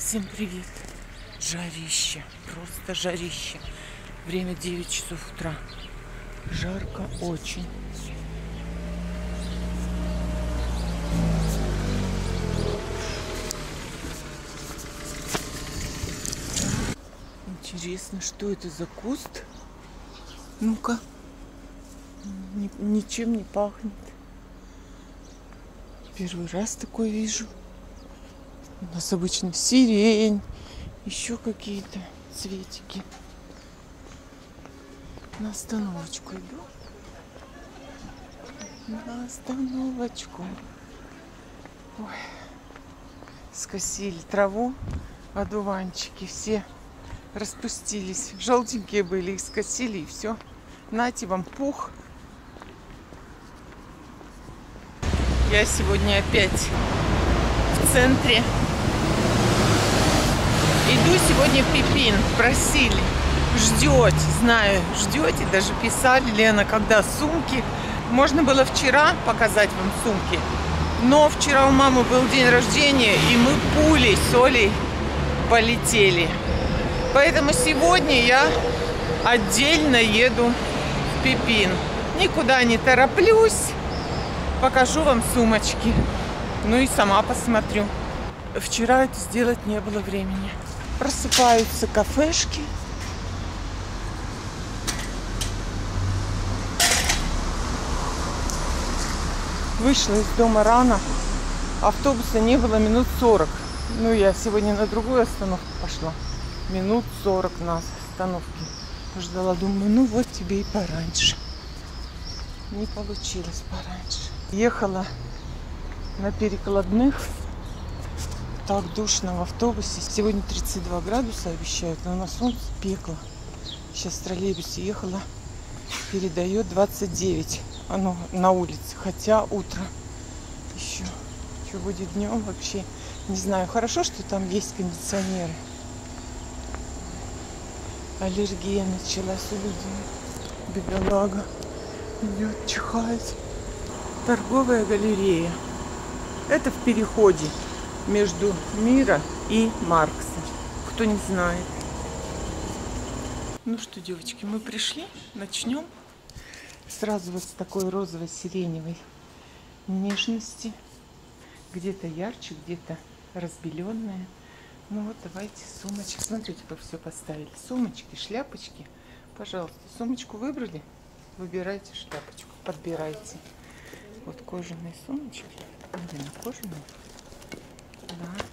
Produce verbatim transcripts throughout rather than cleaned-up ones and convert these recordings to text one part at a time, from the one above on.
Всем привет! Жарище, просто жарище. Время девять часов утра. Жарко очень. Интересно, что это за куст? Ну-ка. Ни- ничем не пахнет. Первый раз такое вижу. У нас обычно сирень, еще какие-то цветики. На остановочку иду. На остановочку. Ой. Скосили траву, одуванчики все распустились. Желтенькие были, их скосили, и все. Нате вам пух. Я сегодня опять в центре. Иду сегодня в Пипин. Просили. Ждете, знаю, ждете. Даже писали, Лена, когда сумки. Можно было вчера показать вам сумки. Но вчера у мамы был день рождения, и мы пулей с Олей полетели. Поэтому сегодня я отдельно еду в Пипин. Никуда не тороплюсь. Покажу вам сумочки. Ну и сама посмотрю. Вчера это сделать не было времени. Просыпаются кафешки. Вышла из дома рано. Автобуса не было минут сорок. Ну, я сегодня на другую остановку пошла. Минут сорок на остановке ждала. Думаю, ну вот тебе и пораньше. Не получилось пораньше. Ехала на перекладных. Так душно в автобусе. Сегодня тридцать два градуса обещают, но на солнце пекло. Сейчас в троллейбусе ехала. Передает двадцать девять. Оно на улице. Хотя утро еще. Что будет днем вообще не знаю. Хорошо, что там есть кондиционеры. Аллергия началась у людей. Бедолага. Идет, чихает. Торговая галерея. Это в переходе между Мира и Маркса. Кто не знает. Ну что, девочки, мы пришли. Начнем. Сразу вот с такой розово-сиреневой нежности. Где-то ярче, где-то разбеленная. Ну вот, давайте сумочки. Смотрите, как все поставили. Сумочки, шляпочки. Пожалуйста, сумочку выбрали? Выбирайте шляпочку, подбирайте. Вот кожаные сумочки. Наверное, кожаные. Да.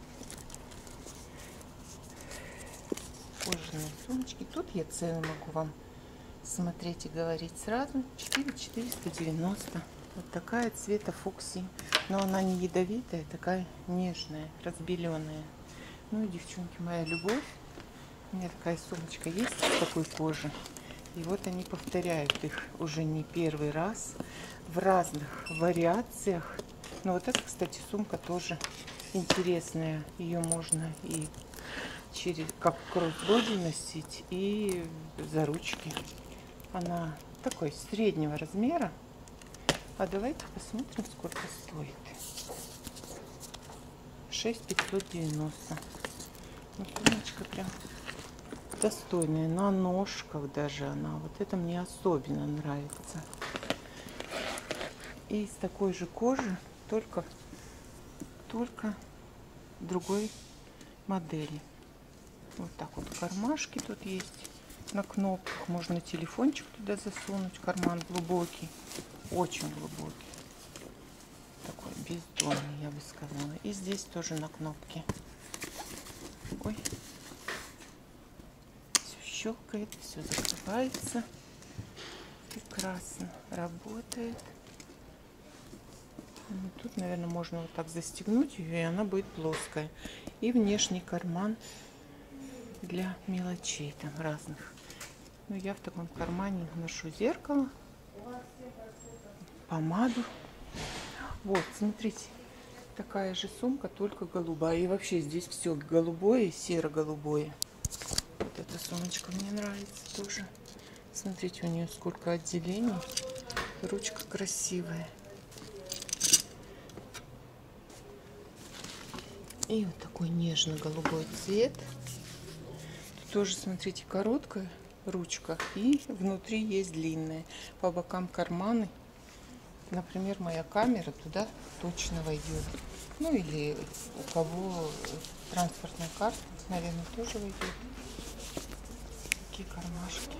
Кожаные сумочки. Тут я цены могу вам смотреть и говорить сразу. четыре тысячи четыреста девяносто. Вот такая цвета фуксии. Но она не ядовитая, такая нежная, разбеленная. Ну и, девчонки, моя любовь. У меня такая сумочка есть в такой коже. И вот они повторяют их уже не первый раз. В разных вариациях. Но вот эта, кстати, сумка тоже интересная. Ее можно и через как кроссбоди носить, и за ручки. Она такой среднего размера. А давайте посмотрим, сколько стоит. шесть тысяч пятьсот девяносто. Ну, сумочка прям достойная. На ножках даже она. Вот это мне особенно нравится. И из такой же кожи, только, только другой модели. Вот так вот кармашки тут есть. На кнопках можно телефончик туда засунуть. Карман глубокий. Очень глубокий. Такой бездонный, я бы сказала. И здесь тоже на кнопке. Ой. Все щелкает, все закрывается. Прекрасно работает. Тут, наверное, можно вот так застегнуть ее, и она будет плоская. И внешний карман для мелочей там разных. Ну, я в таком кармане ношу зеркало, помаду. Вот, смотрите, такая же сумка, только голубая. И вообще здесь все голубое, серо-голубое. Вот эта сумочка мне нравится тоже. Смотрите, у нее сколько отделений. Ручка красивая. И вот такой нежно-голубой цвет. Тут тоже, смотрите, короткая ручка. И внутри есть длинная. По бокам карманы. Например, моя камера туда точно войдет. Ну или у кого транспортная карта, наверное, тоже войдет. Такие кармашки.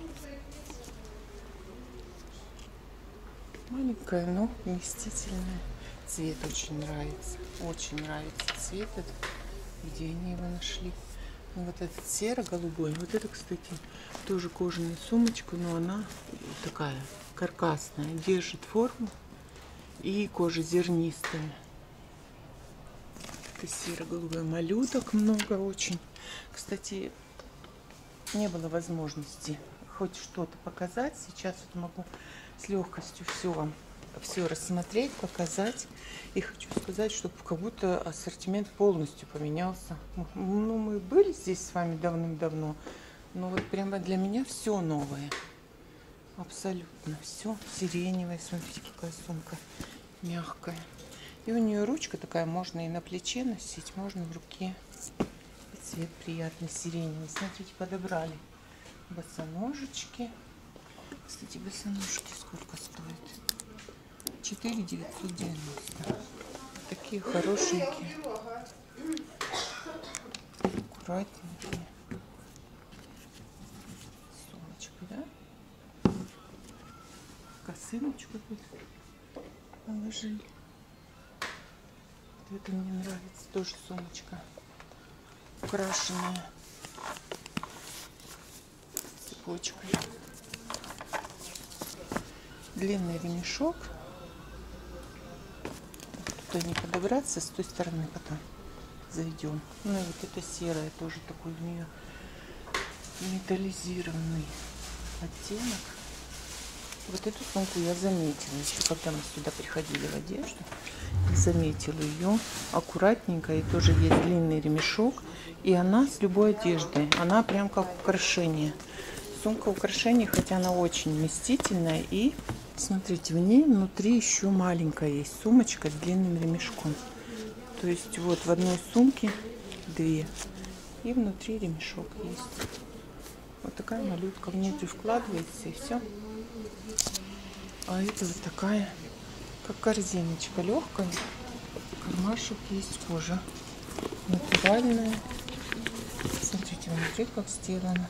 Маленькая, но вместительная. Цвет очень нравится. Очень нравится цвет этот. Где они его нашли? Ну, вот этот серо-голубой. Вот это, кстати, тоже кожаная сумочка, но она такая каркасная. Держит форму. И кожа зернистая. Это серо-голубая. Малюток много очень. Кстати, не было возможности хоть что-то показать. Сейчас вот могу с легкостью все вам все рассмотреть, показать. И хочу сказать, что как будто ассортимент полностью поменялся. Ну, мы были здесь с вами давным-давно, но вот прямо для меня все новое. Абсолютно все. Сиреневая. Смотрите, какая сумка мягкая. И у нее ручка такая, можно и на плече носить, можно в руке. И цвет приятный, сиреневый. Смотрите, подобрали босоножечки. Кстати, босоножки сколько стоят? четыре девятьсот девяносто. Такие хорошенькие. Аккуратненькие. Сумочка, да? Косыночку тут положили. Вот это мне нравится. Тоже сумочка. Украшенная цепочкой. Длинный ремешок. Тут не подобраться, с той стороны потом зайдем. Ну и вот это серое, тоже такой у нее металлизированный оттенок. Вот эту сумку я заметила еще, когда мы сюда приходили в одежду. Заметила ее аккуратненько, и тоже есть длинный ремешок. И она с любой одеждой, она прям как украшение. Сумка украшений, хотя она очень вместительная. И смотрите, в ней внутри еще маленькая есть сумочка с длинным ремешком. То есть вот в одной сумке две. И внутри ремешок есть. Вот такая малютка. Внутрь вкладывается и все. А это вот такая, как корзиночка, легкая. Кармашек есть, кожа натуральная. Смотрите, внутри как сделано.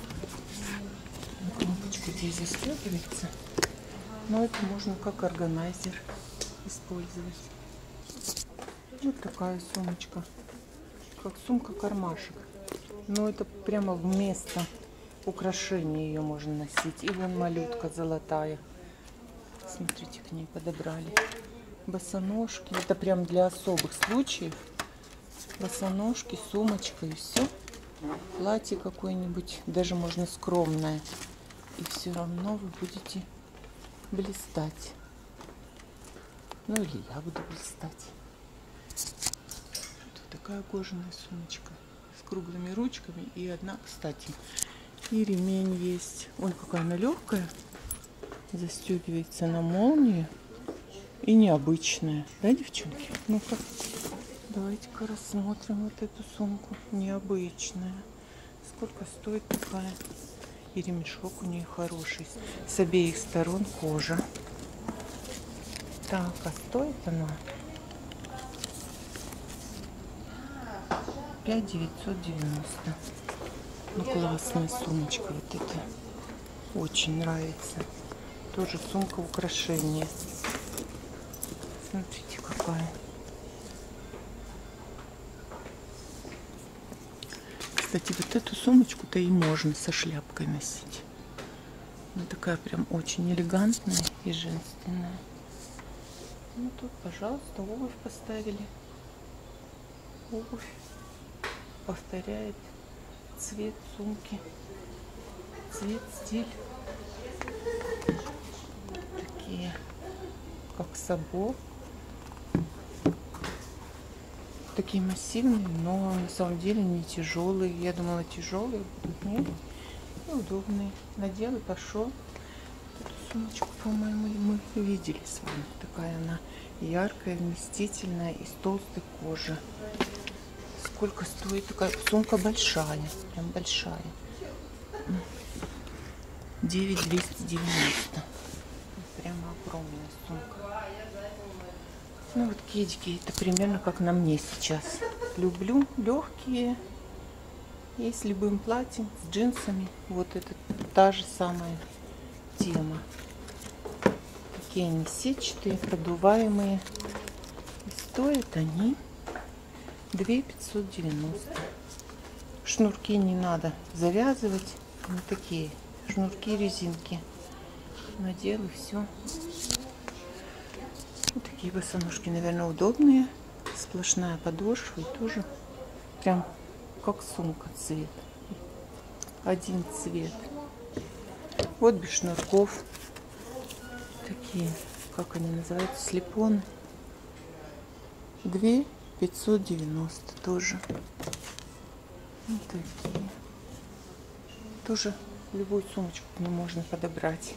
Кнопочка здесь застегивается. Но это можно как органайзер использовать. Вот такая сумочка. Как сумка-кармашек. Но это прямо вместо украшения ее можно носить. И вон малютка золотая. Смотрите, к ней подобрали. Босоножки. Это прям для особых случаев. Босоножки, сумочка и все. Платье какое-нибудь, даже можно скромное. И все равно вы будете блистать. Ну или я буду блистать. Вот такая кожаная сумочка с круглыми ручками. И одна, кстати, и ремень есть. Ой, какая она легкая. Застегивается на молнию. И необычная. Да, девчонки? Ну-ка, давайте-ка рассмотрим вот эту сумку. Необычная. Сколько стоит такая? И ремешок у нее хороший. С обеих сторон кожа. Так, а стоит она пять тысяч девятьсот девяносто. Ну, классная сумочка вот эта. Очень нравится. Тоже сумка украшения. Смотрите, какая. Кстати, вот эту сумочку-то и можно со шляпкой носить. Она такая прям очень элегантная и женственная. Ну тут, пожалуйста, обувь поставили. Обувь повторяет цвет сумки. Цвет, стиль. Такие, как собор. Такие массивные, но на самом деле не тяжелые. Я думала, тяжелые будут, нет. И удобные. Надел и пошел. Эту сумочку, по-моему, мы видели с вами. Такая она яркая, вместительная, из толстой кожи. Сколько стоит такая сумка большая, прям большая. девять двести девяносто. Прямо огромная сумка. Ну вот кедики, это примерно как на мне сейчас. Люблю легкие. И с любым платьем, с джинсами. Вот это та же самая тема. Такие они сетчатые, продуваемые. И стоят они две тысячи пятьсот девяносто. Шнурки не надо завязывать. Они такие шнурки, резинки. Надел и все. Вот такие босоножки, наверное, удобные. Сплошная подошва и тоже прям как сумка цвет. Один цвет. Вот без шнурков. Такие, как они называются, слепоны. две тысячи пятьсот девяносто тоже. Вот такие. Тоже любую сумочку к ним можно подобрать.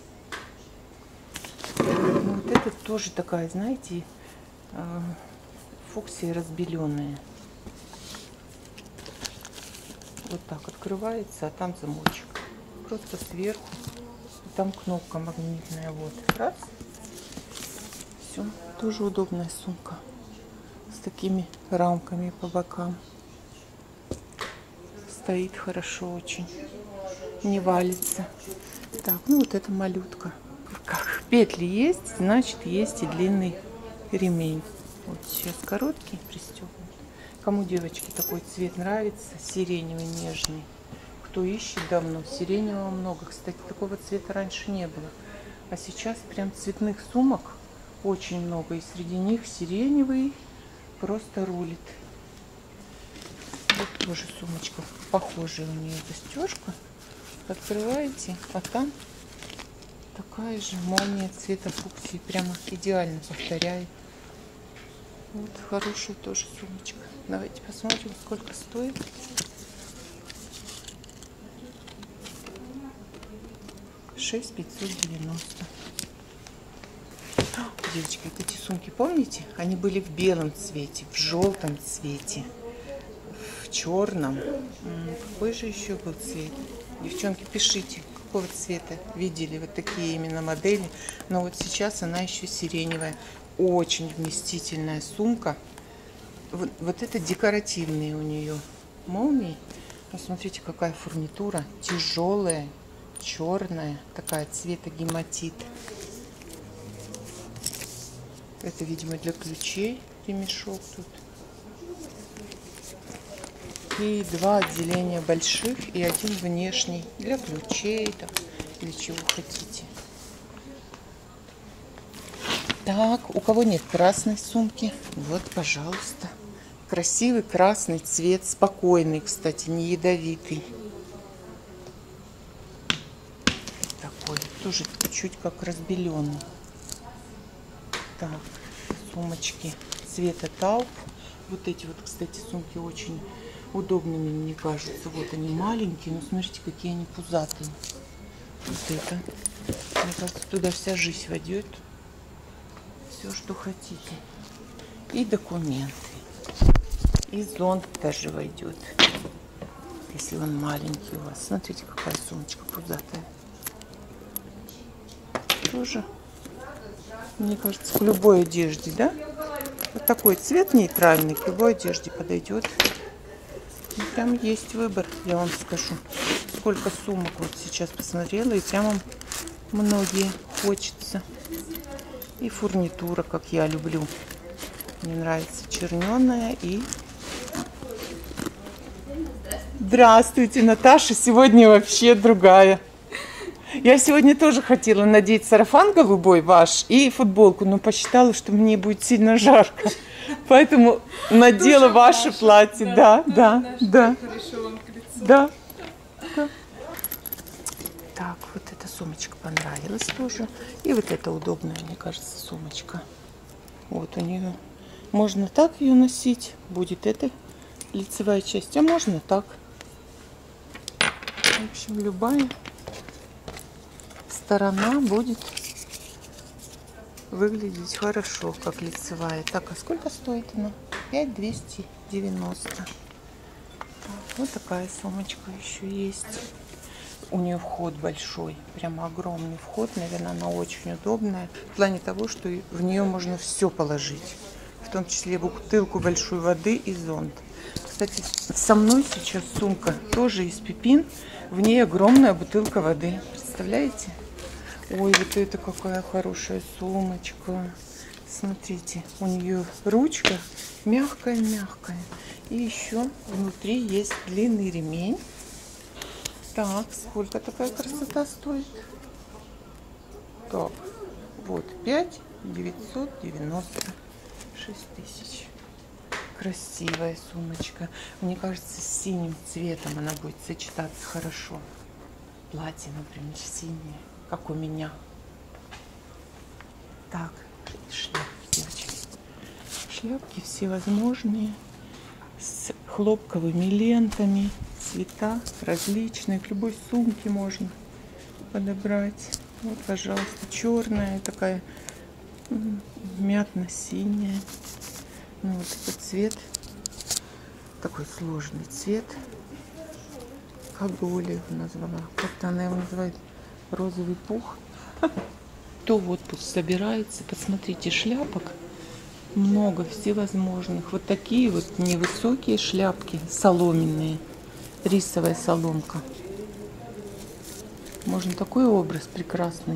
Ну, вот это тоже такая, знаете, фуксия разбеленная. Вот так открывается, а там замочек. Просто сверху. И там кнопка магнитная. Вот. Раз. Все. Тоже удобная сумка. С такими рамками по бокам. Стоит хорошо очень. Не валится. Так, ну вот эта малютка. Как петли есть, значит есть и длинный ремень. Вот сейчас короткий пристегнут. Кому, девочки, такой цвет нравится, сиреневый, нежный. Кто ищет давно, сиреневого много. Кстати, такого цвета раньше не было. А сейчас прям цветных сумок очень много. И среди них сиреневый просто рулит. Вот тоже сумочка похожая, у нее застежка. Открываете, а там такая же молния цвета фуксии. Прямо идеально повторяет. Вот хорошая тоже сумочка. Давайте посмотрим, сколько стоит. шесть тысяч пятьсот девяносто. Девочки, вот эти сумки, помните? Они были в белом цвете, в желтом цвете, в черном. Какой же еще был цвет? Девчонки, пишите, какого цвета видели вот такие именно модели. Но вот сейчас она еще сиреневая. Очень вместительная сумка. Вот, вот это декоративные у нее молнии. Посмотрите, какая фурнитура. Тяжелая, черная, такая цвета гематит. Это, видимо, для ключей ремешок тут. И два отделения больших и один внешний для ключей там, или чего хотите. Так, у кого нет красной сумки, вот, пожалуйста. Красивый красный цвет, спокойный, кстати, не ядовитый. Такой, тоже чуть как разбеленный. Так, сумочки цвета тауп. Вот эти вот, кстати, сумки очень удобными, мне кажется. Вот они маленькие, но смотрите, какие они пузатые. Вот это. Мне кажется, туда вся жизнь войдет. Все, что хотите. И документы. И зонт даже войдет. Если он маленький у вас. Смотрите, какая сумочка пузатая. Тоже, мне кажется, к любой одежде, да? Вот такой цвет нейтральный, к любой одежде подойдет. И прям есть выбор, я вам скажу. Сколько сумок вот сейчас посмотрела, и прямо многие хочется. И фурнитура, как я люблю. Мне нравится черненая и... Здравствуйте, Наташа. Сегодня вообще другая. Я сегодня тоже хотела надеть сарафан голубой ваш и футболку, но посчитала, что мне будет сильно жарко. Поэтому надела ваше платье. Да, да, да. Да. Да. Так, вот эта сумочка понравилась тоже. И вот эта удобная, мне кажется, сумочка. Вот у нее. Можно так ее носить. Будет эта лицевая часть. А можно так. В общем, любая сторона будет выглядеть хорошо, как лицевая. Так, а сколько стоит она? пять тысяч двести девяносто. Вот такая сумочка еще есть. У нее вход большой, прямо огромный вход. Наверное, она очень удобная. В плане того, что в нее можно все положить. В том числе бутылку большой воды и зонт. Кстати, со мной сейчас сумка тоже из Пипин. В ней огромная бутылка воды. Представляете? Ой, вот это какая хорошая сумочка. Смотрите, у нее ручка мягкая-мягкая. И еще внутри есть длинный ремень. Так, сколько такая красота стоит? Так, вот пять девятьсот девяносто шесть тысяч. Красивая сумочка. Мне кажется, с синим цветом она будет сочетаться хорошо. Платье, например, синее, как у меня. Так, шляпки, девочки. Шляпки всевозможные, с хлопковыми лентами, цвета различные. К любой сумке можно подобрать. Вот, пожалуйста, черная, такая мятно-синяя. Ну, вот этот цвет, такой сложный цвет. Как бы Оля его назвала? Как-то она его называет розовый пух. Кто в отпуск собирается, посмотрите, шляпок много всевозможных. Вот такие вот невысокие шляпки, соломенные, рисовая соломка. Можно такой образ прекрасный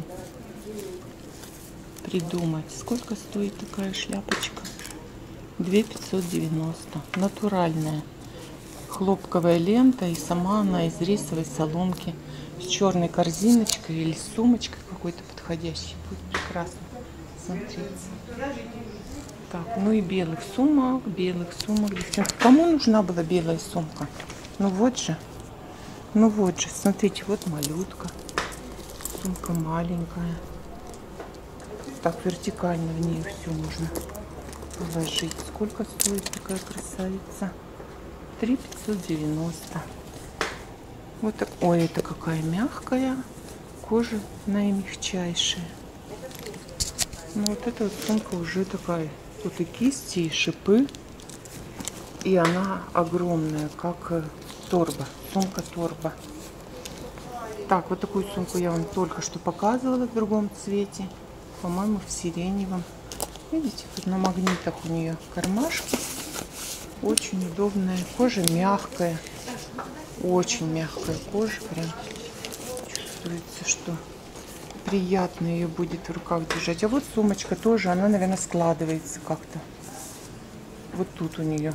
придумать. Сколько стоит такая шляпочка? две тысячи пятьсот девяносто. Натуральная. Хлопковая лента, и сама она из рисовой соломки. С черной корзиночкой или с сумочкой какой-то подходящей. Будет прекрасно смотреться. Так, ну и белых сумок, белых сумок. Кому нужна была белая сумка? Ну вот же. Ну вот же, смотрите, вот малютка. Сумка маленькая. Так, вертикально в нее все можно положить. Сколько стоит такая красавица? три тысячи пятьсот девяносто. Вот так. Ой, это какая мягкая. Кожа наимягчайшая. Ну вот эта вот сумка уже такая. Тут и кисти, и шипы. И она огромная, как торба. Сумка-торба. Так, вот такую сумку я вам только что показывала в другом цвете. По-моему, в сиреневом. Видите, тут на магнитах у нее кармашки. Очень удобная. Кожа мягкая. Очень мягкая кожа. Прям чувствуется, что приятно ее будет в руках держать. А вот сумочка тоже. Она, наверное, складывается как-то. Вот тут у нее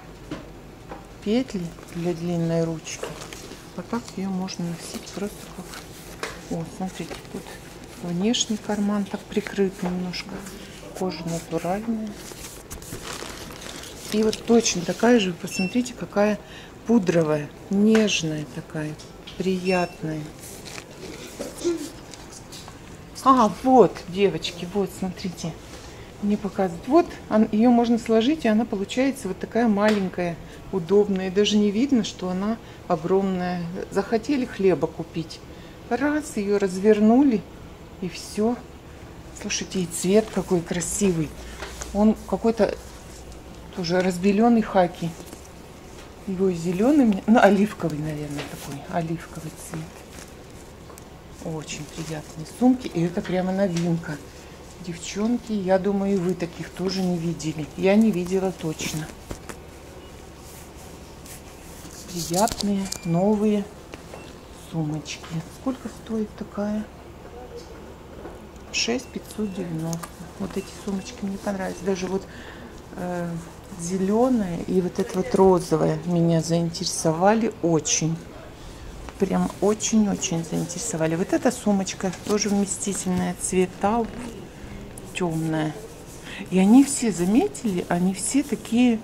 петли для длинной ручки. А так ее можно носить просто как... О, смотрите, тут внешний карман так прикрыт немножко. Кожа натуральная. И вот точно такая же, посмотрите, какая пудровая, нежная такая, приятная. А, вот, девочки, вот, смотрите. Мне показывают. Вот, ее можно сложить, и она получается вот такая маленькая, удобная. И даже не видно, что она огромная. Захотели хлеба купить. Раз, ее развернули, и все. Слушайте, и цвет какой красивый. Он какой-то тоже разбеленный хаки. Его зеленый, ну, оливковый, наверное, такой. Оливковый цвет. Очень приятные сумки. И это прямо новинка. Девчонки, я думаю, и вы таких тоже не видели. Я не видела точно. Приятные, новые сумочки. Сколько стоит такая? шесть тысяч пятьсот девяносто. Вот эти сумочки мне понравились. Даже вот э, зеленая и вот эта вот розовая меня заинтересовали очень. Прям очень-очень заинтересовали. Вот эта сумочка тоже вместительная, цвет тауп, темная. И они все, заметили, они все такие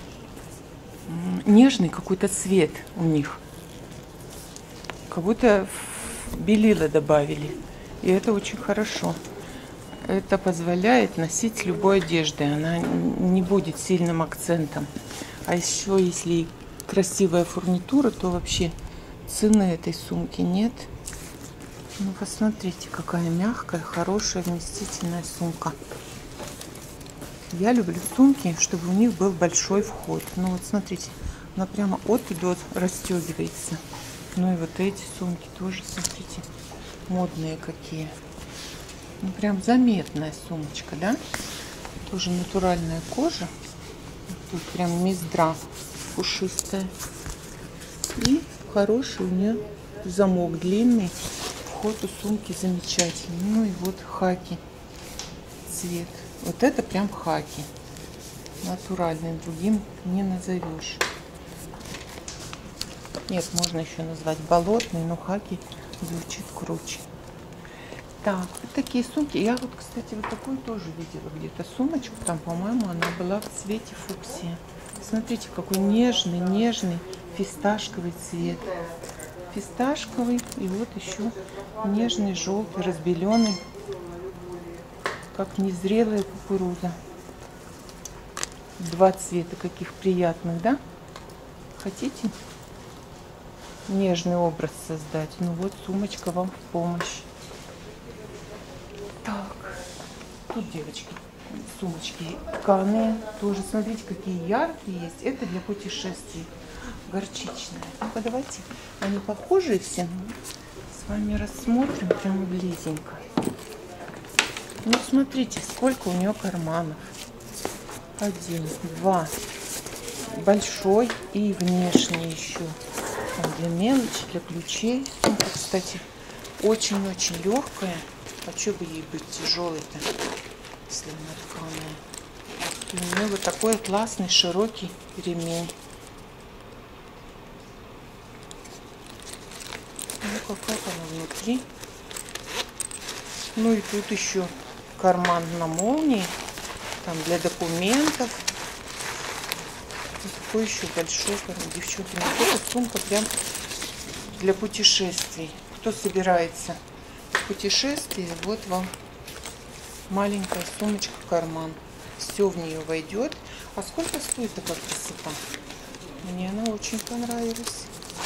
нежный какой-то цвет у них. Как будто белила добавили. И это очень хорошо. Это позволяет носить любой одеждой. Она не будет сильным акцентом. А еще, если красивая фурнитура, то вообще цены этой сумки нет. Ну, посмотрите, какая мягкая, хорошая, вместительная сумка. Я люблю сумки, чтобы у них был большой вход. Ну, вот смотрите, Она прямо от и до расстегивается. Ну и вот эти сумки тоже, смотрите, модные какие. Ну прям заметная сумочка, да? Тоже натуральная кожа. Тут прям мездра пушистая. И хороший у нее замок длинный. Вход у сумки замечательный. Ну и вот хаки цвет. Вот это прям хаки. Натуральный, другим не назовешь. Нет, можно еще назвать болотный, но хаки звучит круче. Так, вот такие сумки. Я вот, кстати, вот такую тоже видела где-то сумочку. Там, по-моему, она была в цвете фуксия. Смотрите, какой нежный, нежный фисташковый цвет. Фисташковый и вот еще нежный желтый, разбеленный, как незрелая кукуруза. Два цвета каких приятных, да? Хотите нежный образ создать? Ну вот сумочка вам в помощь. Так, тут, девочки, сумочки тканые. Тоже, смотрите, какие яркие есть. Это для путешествий. Горчичная. Ну-ка, давайте. Они похожие все. С вами рассмотрим прямо близенько. Ну, смотрите, сколько у нее карманов. Один, два. Большой и внешний еще. Там для мелочи, для ключей. Сумка, кстати, очень-очень легкая. А что бы ей быть тяжелой-то, если она тканая? И у нее вот такой классный широкий ремень. Ну, как она внутри. Ну и тут еще карман на молнии. Там для документов. Вот такой еще большой карман. Девчонки, ну, эта сумка прям для путешествий. Кто собирается в путешествие, вот вам маленькая сумочка-карман. Все в нее войдет. А сколько стоит такая красота? Мне она очень понравилась.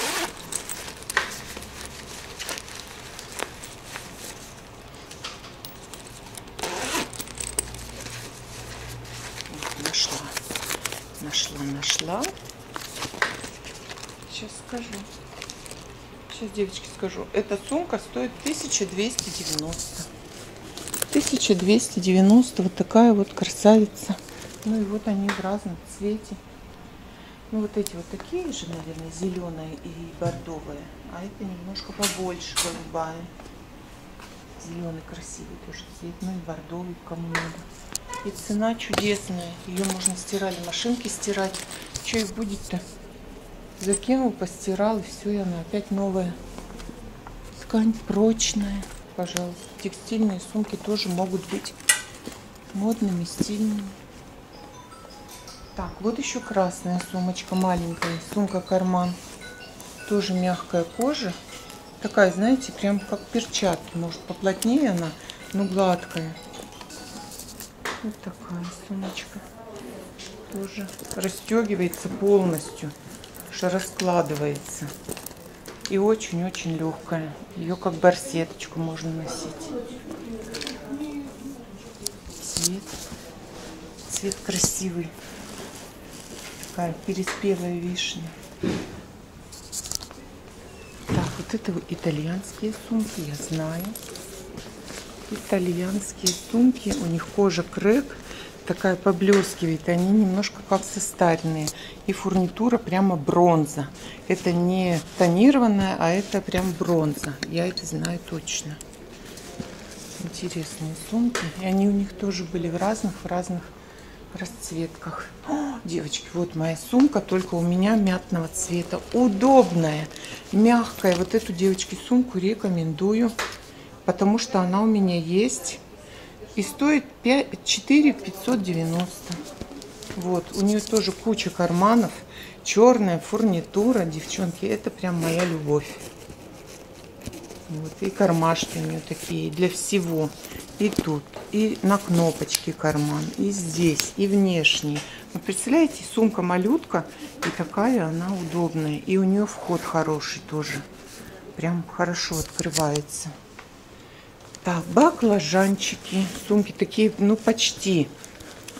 Нашла, нашла, нашла. Сейчас скажу. Сейчас, девочки, скажу. Эта сумка стоит тысяча двести девяносто. тысяча двести девяносто. Вот такая вот красавица. Ну и вот они в разном цвете. Ну вот эти вот такие же, наверное, зеленые и бордовые. А это немножко побольше, голубая. Зеленый красивый тоже цвет. Ну и бордовый, кому надо. И цена чудесная. Ее можно в стиральной машинке стирать. Что и будет-то? Закинул, постирал, и все, и она опять новая. Ткань прочная, пожалуйста. Текстильные сумки тоже могут быть модными, стильными. Так, вот еще красная сумочка, маленькая. Сумка-карман. Тоже мягкая кожа. Такая, знаете, прям как перчатки. Может, поплотнее она, но гладкая. Вот такая сумочка. Тоже расстегивается полностью. Раскладывается. И очень-очень легкая. Ее как барсеточку можно носить. Цвет. Цвет красивый. Такая переспелая вишня. Так, вот это итальянские сумки, я знаю. Итальянские сумки. У них кожа крэк. Такая поблескивает, они немножко как состаренные. И фурнитура прямо бронза. Это не тонированная, а это прям бронза. Я это знаю точно. Интересные сумки. И они у них тоже были в разных, в разных расцветках. О, девочки, вот моя сумка, только у меня мятного цвета. Удобная, мягкая. Вот эту, девочки, сумку рекомендую, потому что она у меня есть. И стоит четыре пятьсот девяносто. Вот, у нее тоже куча карманов. Черная фурнитура, девчонки, это прям моя любовь. Вот, и кармашки у нее такие для всего. И тут, и на кнопочке карман, и здесь, и внешний. Вы представляете, сумка-малютка, и такая она удобная. И у нее вход хороший тоже. Прям хорошо открывается. Так, баклажанчики, сумки такие, ну, почти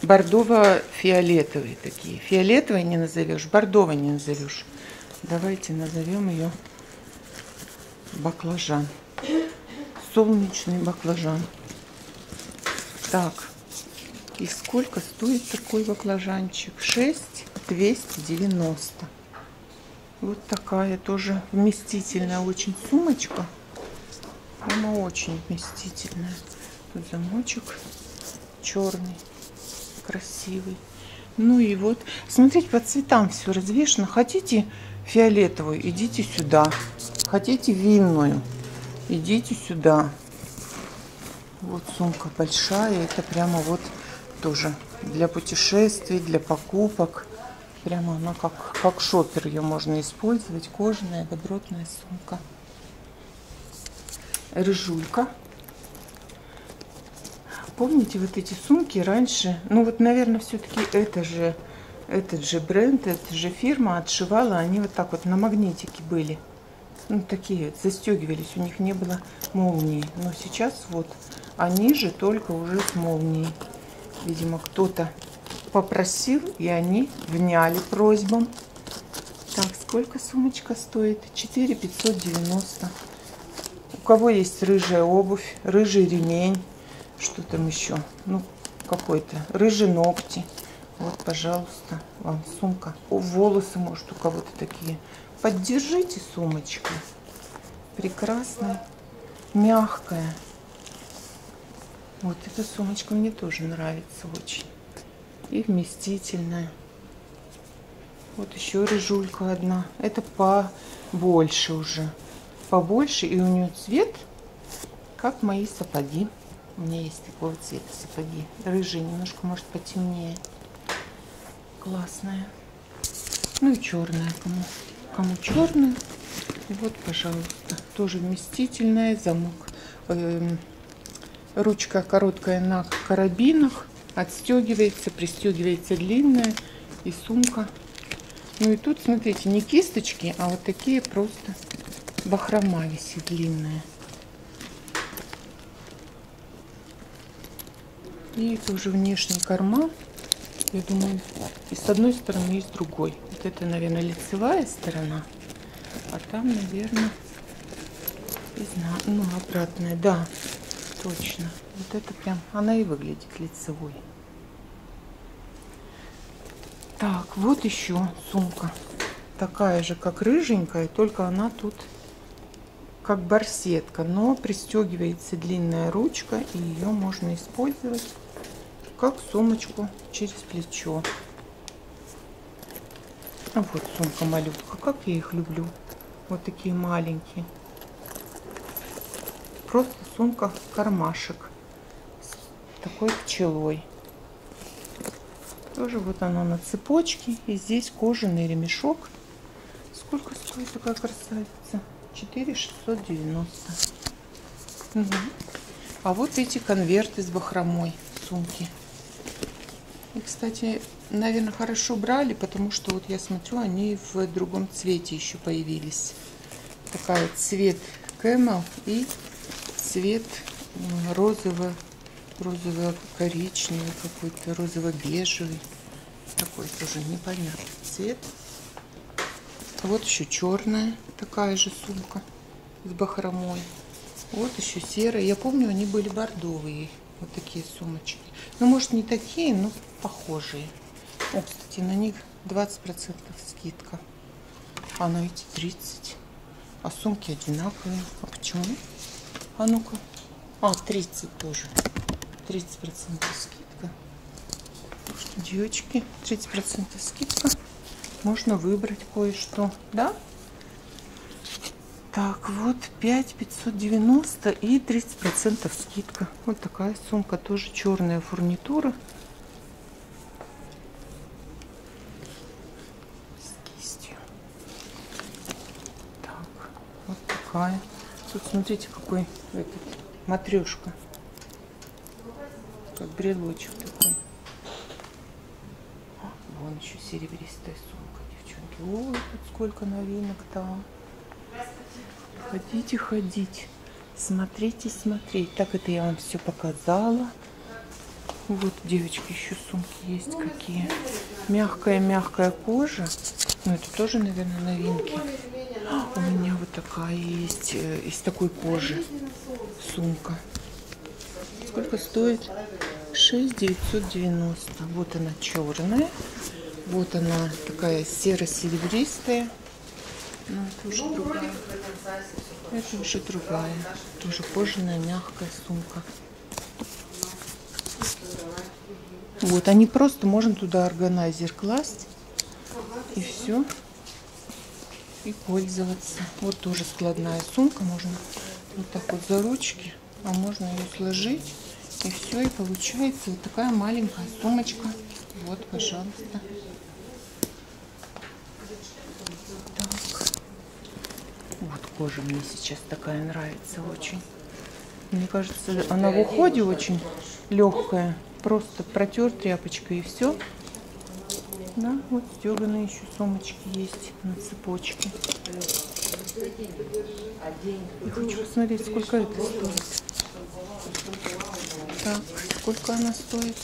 бордово-фиолетовые такие. Фиолетовые не назовешь, бордовые не назовешь. Давайте назовем ее баклажан. Солнечный баклажан. Так, и сколько стоит такой баклажанчик? шесть двести девяносто. Вот такая тоже вместительная очень сумочка. Она очень вместительная. Тут замочек черный, красивый. Ну и вот, смотрите, по цветам все развешено. Хотите фиолетовую, идите сюда. Хотите винную, идите сюда. Вот сумка большая. Это прямо вот тоже для путешествий, для покупок. Прямо она как, как шопер, ее можно использовать. Кожаная, добротная сумка. Рыжулька. Помните, вот эти сумки раньше, ну вот, наверное, все-таки это же, этот же бренд, эта же фирма отшивала, они вот так вот на магнитике были. Ну, такие вот, застегивались, у них не было молнии. Но сейчас вот, они же только уже с молнией. Видимо, кто-то попросил, и они вняли просьбам. Так, сколько сумочка стоит? четыре пятьсот девяносто. У кого есть рыжая обувь, рыжий ремень, что там еще? Ну, какой-то рыжие ногти. Вот, пожалуйста, вам сумка. О, волосы, может, у кого-то такие. Поддержите сумочку. Прекрасная, мягкая. Вот эта сумочка мне тоже нравится очень. И вместительная. Вот еще рыжулька одна. Это побольше уже. Побольше. И у нее цвет, как мои сапоги. У меня есть такого цвета сапоги. Рыжие, немножко, может, потемнее. Классная. Ну и черная. Кому, кому черная. И вот, пожалуйста. Тоже вместительная. Замок. Эм, ручка короткая на карабинах. Отстегивается, пристегивается длинная. И сумка. Ну и тут, смотрите, не кисточки, а вот такие просто бахрома висит длинная. И тоже внешний карман. Я думаю, и с одной стороны, и с другой. Вот это, наверное, лицевая сторона. А там, наверное, ну, обратная. Да, точно. Вот это прям, она и выглядит лицевой. Так, вот еще сумка. Такая же, как рыженькая, только она тут как барсетка. Но пристегивается длинная ручка, и ее можно использовать как сумочку через плечо. А вот сумка малютка. Как я их люблю. Вот такие маленькие. Просто сумка-кармашек с такой пчелой. Тоже вот она на цепочке. И здесь кожаный ремешок. Сколько стоит такая красавица? четыре шестьсот девяносто. Угу. А вот эти конверты с бахромой сумки. И, кстати, наверное, хорошо брали, потому что вот я смотрю, они в другом цвете еще появились. Такая цвет кэмел и цвет розово, розово-коричневый какой-то, розово-бежевый. Такой тоже непонятный цвет. Вот еще черная такая же сумка с бахромой. Вот еще серая. Я помню, они были бордовые. Вот такие сумочки. Ну, может, не такие, но похожие. О, кстати, на них двадцать процентов скидка. А на эти тридцать. А сумки одинаковые. А почему? А ну-ка. А, тридцать тоже. тридцать процентов скидка. Так что, девочки, тридцать процентов скидка. Можно выбрать кое-что. Да? Так, вот пять пятьсот девяносто и тридцать процентов скидка. Вот такая сумка, тоже черная фурнитура. С кистью. Так, вот такая. Тут смотрите, какой этот, матрешка. Как брелочек такой. Вон еще серебристая сумка, девчонки. Ой, тут сколько новинок там. Ходите, ходить. Смотрите, смотреть. Так, это я вам все показала. Вот, девочки, еще сумки есть какие. Мягкая-мягкая кожа. Ну, это тоже, наверное, новинки. А, у меня вот такая есть, из такой кожи сумка. Сколько стоит? шесть девятьсот девяносто. Вот она черная. Вот она такая серо-серебристая. Ну, это уже другая. Это уже другая. Тоже кожаная, мягкая сумка. Вот, они просто, можно туда органайзер класть. И все. И пользоваться. Вот тоже складная сумка. Можно вот так вот за ручки. А можно ее сложить. И все. И получается вот такая маленькая сумочка. Вот, пожалуйста. Так. Вот кожа мне сейчас такая нравится очень. Мне кажется, она в уходе очень легкая. Просто протер тряпочкой и все. Да, вот стеганые еще сумочки есть на цепочке. Я хочу посмотреть, сколько это стоит. Так, сколько она стоит?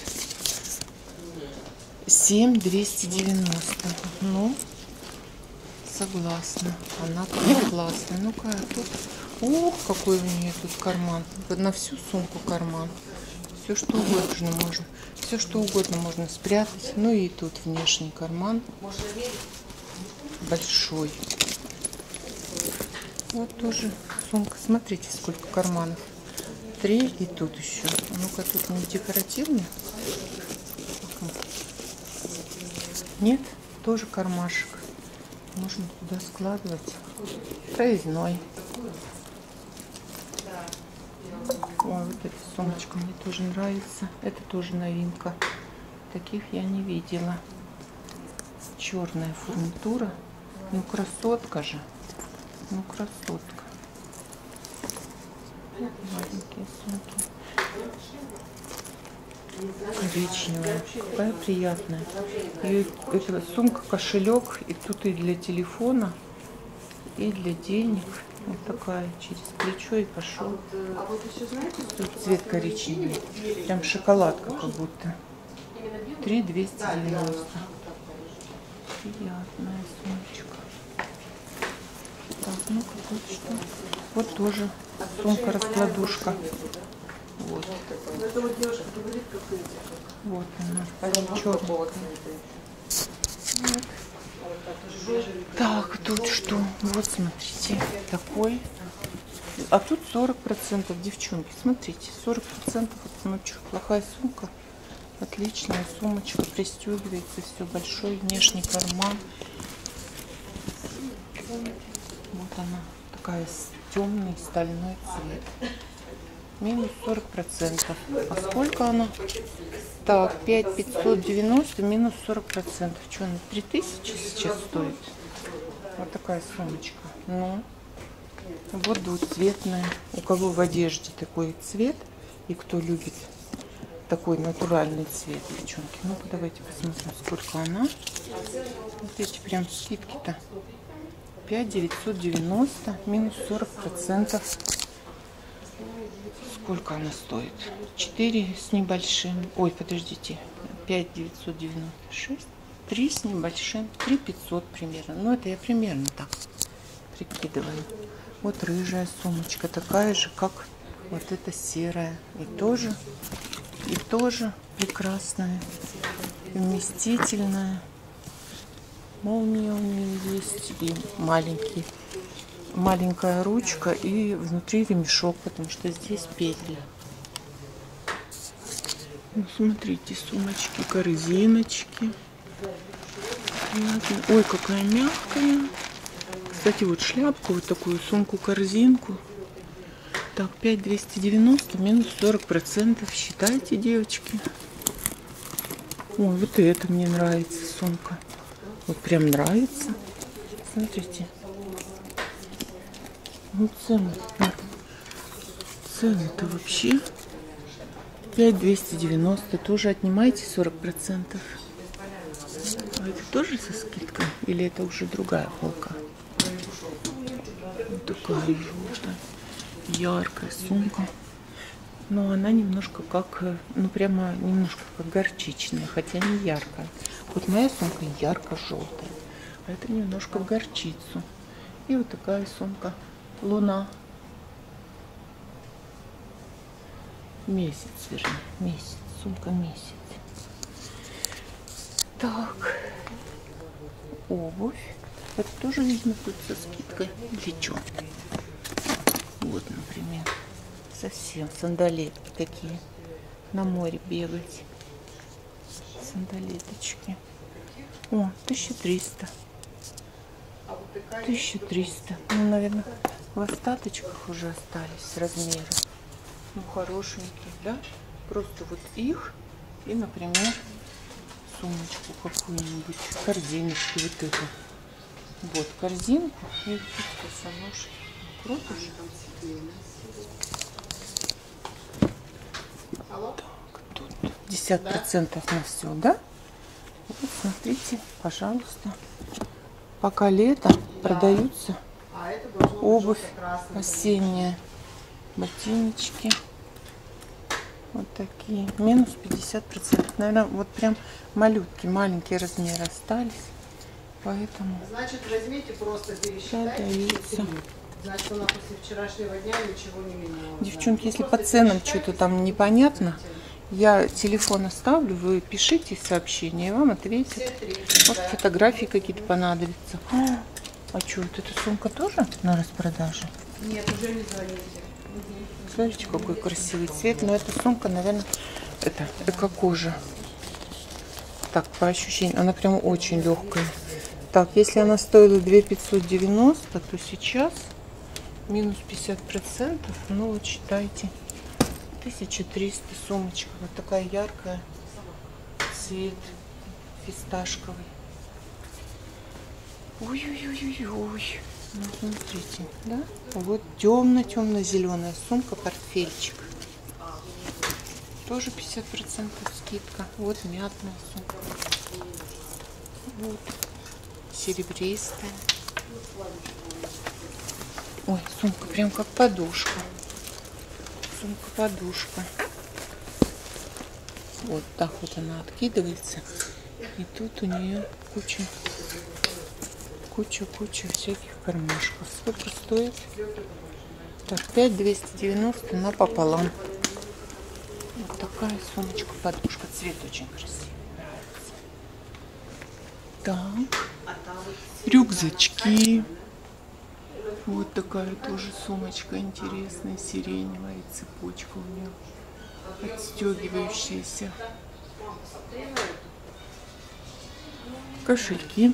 семь двести девяносто. Ну, согласна. Она классная. Ну-ка, тут... Ух, какой у нее тут карман. На всю сумку карман. Все что угодно можно. Все что угодно можно спрятать. Ну и тут внешний карман. Большой. Вот тоже сумка. Смотрите, сколько карманов. Три и тут еще. Ну-ка, тут не декоративный. Нет, тоже кармашек. Можно туда складывать. Проездной. Ой, вот эта сумочка мне тоже нравится. Это тоже новинка. Таких я не видела. Черная фурнитура. Ну, красотка же. Ну, красотка. Вот маленькие сумки. Коричневая. Какая приятная. И эта сумка, кошелек. И тут и для телефона, и для денег. Вот такая, через плечо и пошел. Тут цвет коричневый. Прям шоколадка как будто. три двести девяносто. Приятная сумочка. Так, ну какой что. Вот тоже сумка-раскладушка. Вот. Вот она. Черная. Вот. Так, тут что? Вот, смотрите, такой. А тут сорок процентов, девчонки. Смотрите, сорок процентов. Ну что, плохая сумка. Отличная сумочка. Пристегивается все. Большой внешний карман. Вот она. Такая темный стальной цвет. Минус сорок процентов. А сколько она? Так, пять пятьсот девяносто минус сорок процентов. Что она, три тысячи сейчас стоит? Вот такая сумочка. Ну, вот двухцветная. У кого в одежде такой цвет, и кто любит такой натуральный цвет, девчонки. Ну-ка, давайте посмотрим, сколько она. Вот эти прям скидки-то. пять девятьсот девяносто минус сорок процентов. Сколько она стоит? четыре с небольшим. Ой, подождите. пять девятьсот девяносто шесть. три с небольшим. три пятьсот примерно. Ну, это я примерно так прикидываю. Вот рыжая сумочка. Такая же, как вот эта серая. И тоже, и тоже прекрасная. Вместительная. Молния у нее есть. И маленький. Маленькая ручка и внутри ремешок, потому что здесь петли. Ну, смотрите, сумочки, корзиночки. Ой, какая мягкая. Кстати, вот шляпку, вот такую сумку-корзинку. Так, пять двести девяносто минус сорок процентов. Считайте, девочки. Ой, вот и это мне нравится сумка. Вот прям нравится. Смотрите. Ну, цены, цены-то вообще пять двести девяносто, тоже отнимайте сорок процентов. А это тоже со скидкой? Или это уже другая полка? Вот такая желтая, яркая сумка. Но она немножко как, ну прямо немножко как горчичная, хотя не яркая. Вот моя сумка ярко-желтая, а это немножко в горчицу. И вот такая сумка Луна. Месяц, вернее, месяц, сумка месяц. Так, обувь. Это тоже видно тут со скидкой. Или что? Вот, например, совсем сандалетки такие. На море бегать. Сандалеточки. О, тысяча триста. тысяча триста. Ну, наверное, в остаточках уже остались размеры. Ну, хорошенькие, да? Просто вот их и, например, сумочку какую-нибудь, корзиночку вот эту. Вот корзинку и вот босонож. Круто же. Так, тут пятьдесят процентов на все, да? Вот, смотрите, пожалуйста. Пока лето, продаются обувь осенняя, ботиночки. Вот такие. Минус пятьдесят процентов. Наверное, вот прям малютки, маленькие размеры остались. Поэтому значит, возьмите, просто пересчитайте. Значит, у нас после вчерашнего дня ничего не менялось. Девчонки, если по ценам что-то там непонятно, я телефон оставлю, вы пишите сообщение, и вам ответят. Может, фотографии какие-то понадобятся. А, а что, вот эта сумка тоже на распродаже? Нет, уже не звоните. Смотрите, какой красивый цвет. Но эта сумка, наверное, это эко-кожа. Так, по ощущениям, она прям очень легкая. Так, если она стоила две тысячи пятьсот девяносто, то сейчас минус пятьдесят процентов, ну вот считайте, тысяча триста сумочка. Вот такая яркая, цвет фисташковый. Ой-ой-ой-ой-ой. Ну, смотрите, да? Вот темно-темно-зеленая сумка, портфельчик. Тоже пятьдесят процентов скидка. Вот мятная сумка. Вот. Серебристая. Ой, сумка прям как подушка. Сумка-подушка. Вот так вот она откидывается. И тут у нее куча, куча-куча всяких кармашков. Сколько стоит? Так, пять тысяч двести девяносто напополам. Вот такая сумочка-подушка. Цвет очень красивый. Нравится. Так. Рюкзачки. Вот такая тоже сумочка интересная, сиреневая, и цепочка у нее отстегивающаяся. Кошельки.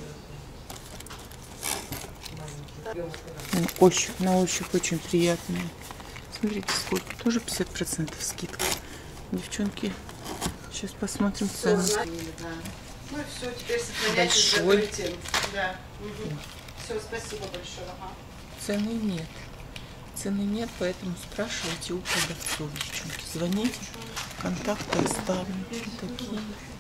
Ощупь, на ощупь очень приятные. Смотрите, сколько. Тоже пятьдесят процентов скидка. Девчонки, сейчас посмотрим цены. Ну и все, теперь Большой. Да. Угу. Все, спасибо большое. Ага. Цены нет. Цены нет, поэтому спрашивайте у продавцов, девчонки. Звоните, контакты оставлю. Такие.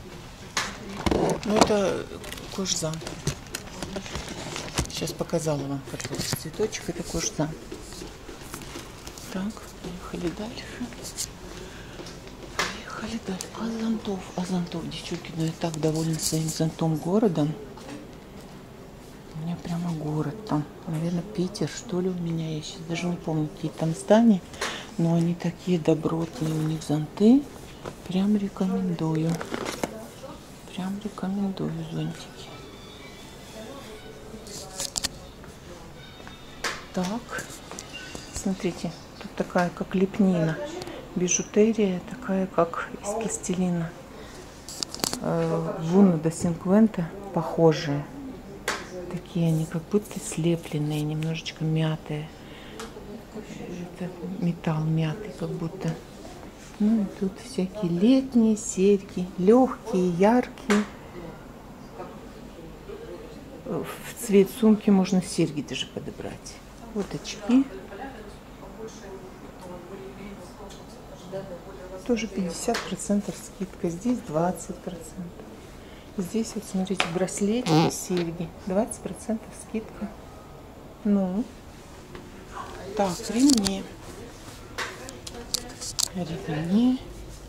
Ну это кожзам. Сейчас показала вам какой цветочек. Это кожзам. Так, поехали дальше. Поехали дальше. А зонтов, а зонтов, девчонки, ну я так довольна своим зонтом городом. У меня прямо город там. Наверное, Питер, что ли, у меня. Я сейчас даже не помню, какие там здания. Но они такие добротные. У них зонты. Прям рекомендую. Прям рекомендую зонтики. Так. Смотрите. Тут такая, как лепнина. Бижутерия такая, как из пластилина. Вуна до Синквента похожие. Такие они как будто слепленные, немножечко мятые. Это металл мятый как будто. Ну и тут всякие летние серьги, легкие, яркие. В цвет сумки можно серьги даже подобрать. Вот очки. Тоже пятьдесят процентов скидка. Здесь двадцать процентов. Здесь вот смотрите, браслетики, серьги. двадцать процентов скидка. Ну. Так, ремни. ремни.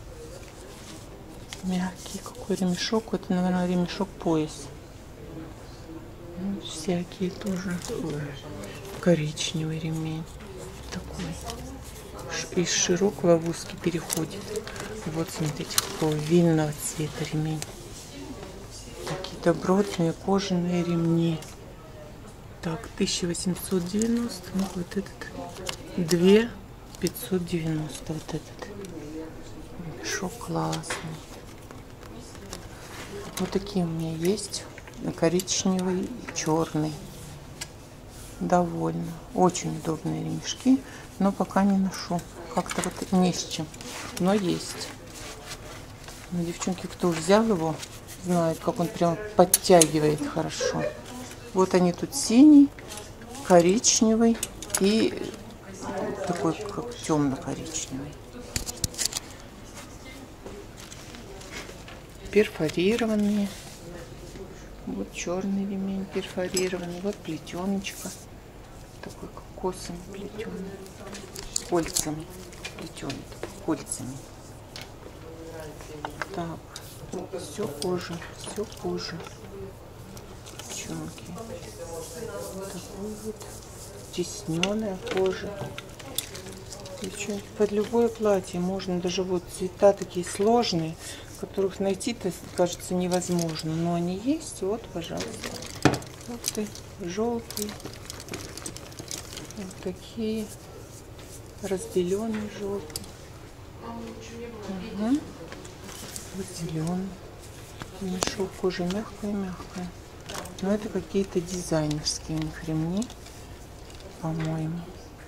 Мягкий какой ремешок. Это, наверное, ремешок пояс. Ну, всякие тоже. Коричневый ремень. Такой. Из широкого в узкий переходит. Вот, смотрите, какого винного цвета ремень. Такие добротные кожаные ремни. Так, тысяча восемьсот девяносто. Ну, вот этот. две тысячи пятьсот девяносто. Вот этот. Мешок классный. Вот такие у меня есть. Коричневый и черный. Довольно. Очень удобные ремешки. Но пока не ношу. Как-то вот не с чем. Но есть. Но девчонки, кто взял его, знают, как он прям подтягивает хорошо. Вот они тут синий, коричневый и такой как темно-коричневый. Перфорированные. Вот черный ремень перфорированный. Вот плетеночка. Такой как косами плетеный. Кольцами. Плетеный кольцами. Так. Все кожа. Все кожа. Девчонки. Такой вот тесненная кожа. Девчонки, под любое платье можно, даже вот цвета такие сложные, которых найти-то, кажется, невозможно. Но они есть. Вот, пожалуйста. Вот ты, желтый. Вот такие. Разделенный желтый. Угу. Вот зеленый. Мешок кожи мягкая-мягкая. Но это какие-то дизайнерские у них ремни, по-моему.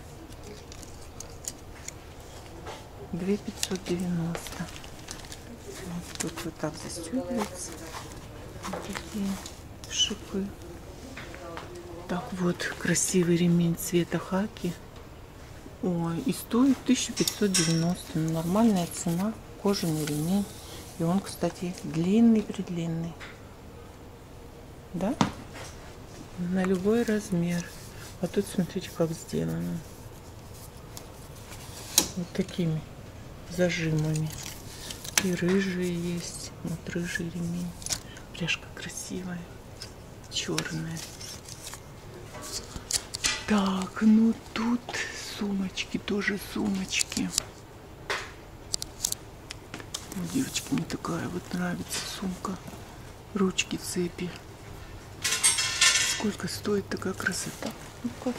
две тысячи пятьсот девяносто. Вот тут вот так застегивается. Вот такие шипы. Так вот, красивый ремень цвета хаки. Ой, и стоит тысяча пятьсот девяносто. Нормальная цена. Кожаный ремень. И он, кстати, длинный-предлинный. Да? На любой размер. А тут смотрите, как сделано. Вот такими зажимами. И рыжие есть. Вот рыжий ремень. Пряжка красивая. Черная. Так, ну тут сумочки, тоже сумочки. Вот, девочки, мне такая вот нравится сумка. Ручки, цепи. Сколько стоит такая красота? Ну-ка.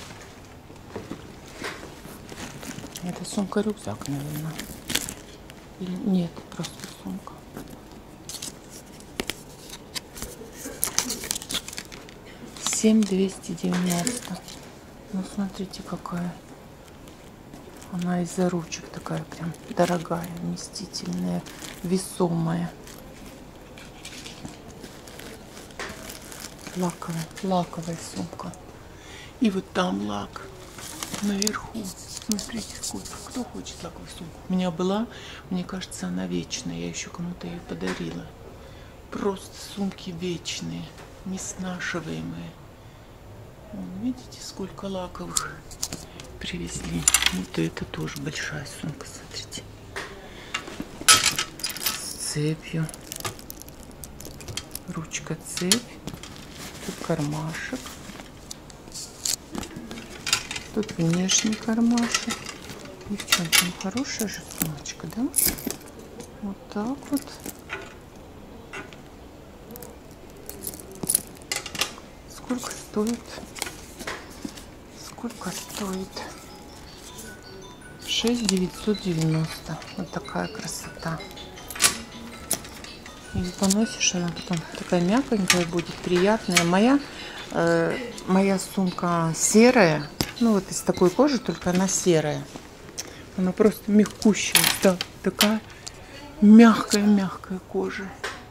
Это сумка-рюкзак, наверное. Или нет, просто сумка. семь тысяч двести девяносто. Ну, смотрите, какая. Она из-за ручек такая прям дорогая, вместительная, весомая. Лаковая, лаковая сумка. И вот там лак наверху. Смотрите, сколько. Кто хочет лаковую сумку? У меня была, мне кажется, она вечная. Я еще кому-то ее подарила. Просто сумки вечные, неснашиваемые. Вон, видите, сколько лаковых привезли. Вот это тоже большая сумка, смотрите. С цепью. Ручка, цепь. Тут кармашек. Тут внешний кармашек. Девчонки, ну хорошая же сумочка, да? Вот так вот. Сколько стоит? Сколько стоит? шесть тысяч девятьсот девяносто. Вот такая красота. И поносишь, она потом такая мягкенькая будет, приятная. Моя, э, моя сумка серая. Ну вот из такой кожи, только она серая. Она просто мягкущая. Да, такая мягкая-мягкая кожа.